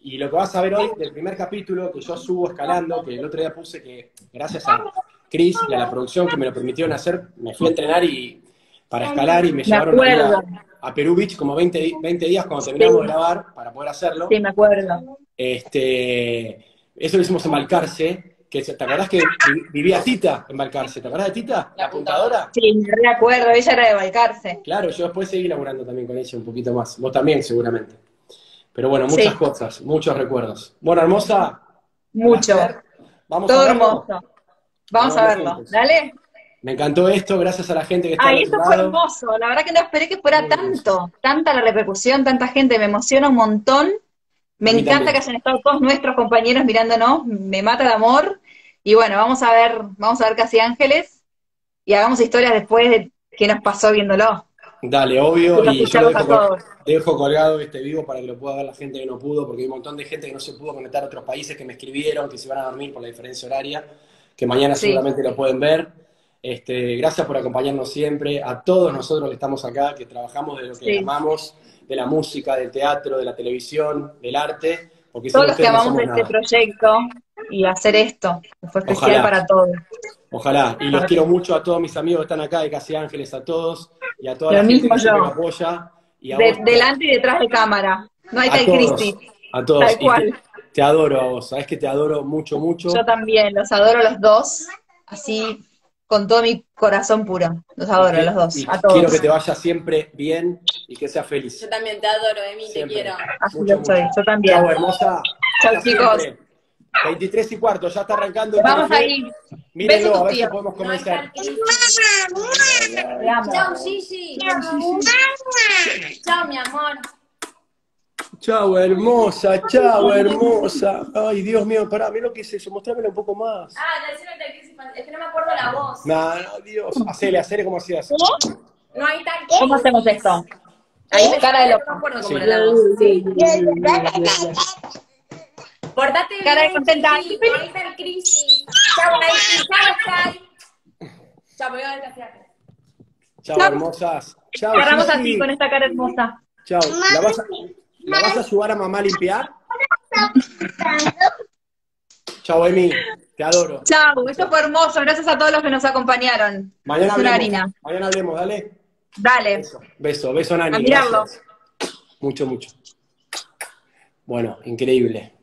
Y lo que vas a ver hoy del primer capítulo que yo subo escalando, que el otro día puse que gracias a Chris y a la producción que me lo permitieron hacer, me fui a entrenar y para escalar y me, Me llevaron a, acuerdo. a Perú Beach como veinte, di- veinte días cuando terminamos de grabar para poder hacerlo. Sí, me acuerdo. Este, eso lo hicimos en Balcarce, que ¿te acordás que vi- vivía Tita en Balcarce? ¿Te acordás de Tita? La apuntadora. Sí, me recuerdo, ella era de Balcarce. Claro, yo después seguí laburando también con ella un poquito más. Vos también, seguramente. Pero bueno, muchas Sí. cosas, muchos recuerdos. Bueno, hermosa. Mucho. placer. Vamos Todo a verlo. hermoso. Vamos Vamos a a verlo. juntos. Dale. Me encantó esto, gracias a la gente que está Ay, al esto otro fue lado. hermoso. La verdad que no esperé que fuera Muy hermoso. tanto. Tanta la repercusión, tanta gente. Me emociona un montón. Me A mí encanta también. que hayan estado todos nuestros compañeros mirándonos. Me mata el amor. Y bueno, vamos a ver, vamos a ver Casi Ángeles. Y hagamos historias después de qué nos pasó viéndolo. Dale, obvio, Quiero y yo lo escucharlos dejo, a col- todos. dejo colgado este vivo para que lo pueda ver la gente que no pudo, porque hay un montón de gente que no se pudo conectar a otros países que me escribieron, que se van a dormir por la diferencia horaria, que mañana Sí. seguramente lo pueden ver. Este, gracias por acompañarnos siempre, a todos nosotros que estamos acá, que trabajamos de lo que Sí. amamos, de la música, del teatro, de la televisión, del arte, porque sin Todos los que ustedes no amamos somos de este nada. proyecto y hacer esto, que fue especial Ojalá. para todos. Ojalá, y los Para quiero todos. mucho a todos mis amigos que están acá de Casi Ángeles, a todos, y a toda Lo la gente mismo que siempre yo. me apoya, y a De- vos, delante y detrás de cámara. No hay a tal todos, crisis. a todos, Tal y te, cual. te adoro a vos, sabés que te adoro mucho, mucho, Yo también, los adoro a los dos, así con todo mi corazón puro. Los y, adoro a que- los dos, y a quiero todos. que te vaya siempre bien y que seas feliz. Yo también te adoro, Emi, te Siempre. quiero. Así Mucho, lo soy, mucho. yo también. Chau, hermosa. Chau, Hasta chicos. siempre. veintitrés y cuarto, ya está arrancando el Vamos Telefe. ahí. Mírenlo, Beso a a tu ver si tío. podemos No hay convencer. tal crisis. Te amo. Chao, Gigi. Chao, mi amor. Chau, hermosa, chau, hermosa. Ay, Dios mío, pará, mira lo que es eso, mostrámelo un poco más. Ah, la escena de tal crisis. Es que no me acuerdo la voz. No, no, Dios. Hacele, hacele como hacías. No hay tal crisis. ¿Cómo hacemos esto? Ahí me Cara de No loco. me acuerdo Sí. cómo era la voz. Portate Cara de bien, contenta. Gigi, no hay tal crisis. Chao, Nike. Chao, Sky. Chao, me voy a ver Casi Ángeles. Chau, Chau. hermosas. Chau, Cerramos Gigi. así con esta cara hermosa. Chau. ¿La vas, a, ¿La vas a ayudar a mamá a limpiar? Chau, Emi. Te adoro. Chau, esto fue hermoso. Gracias a todos los que nos acompañaron. Mañana Es una hablemos. harina. Mañana hablemos, dale. Dale. Beso, beso, beso, Nani. A mirarlo. Gracias. Mucho, mucho. Bueno, increíble.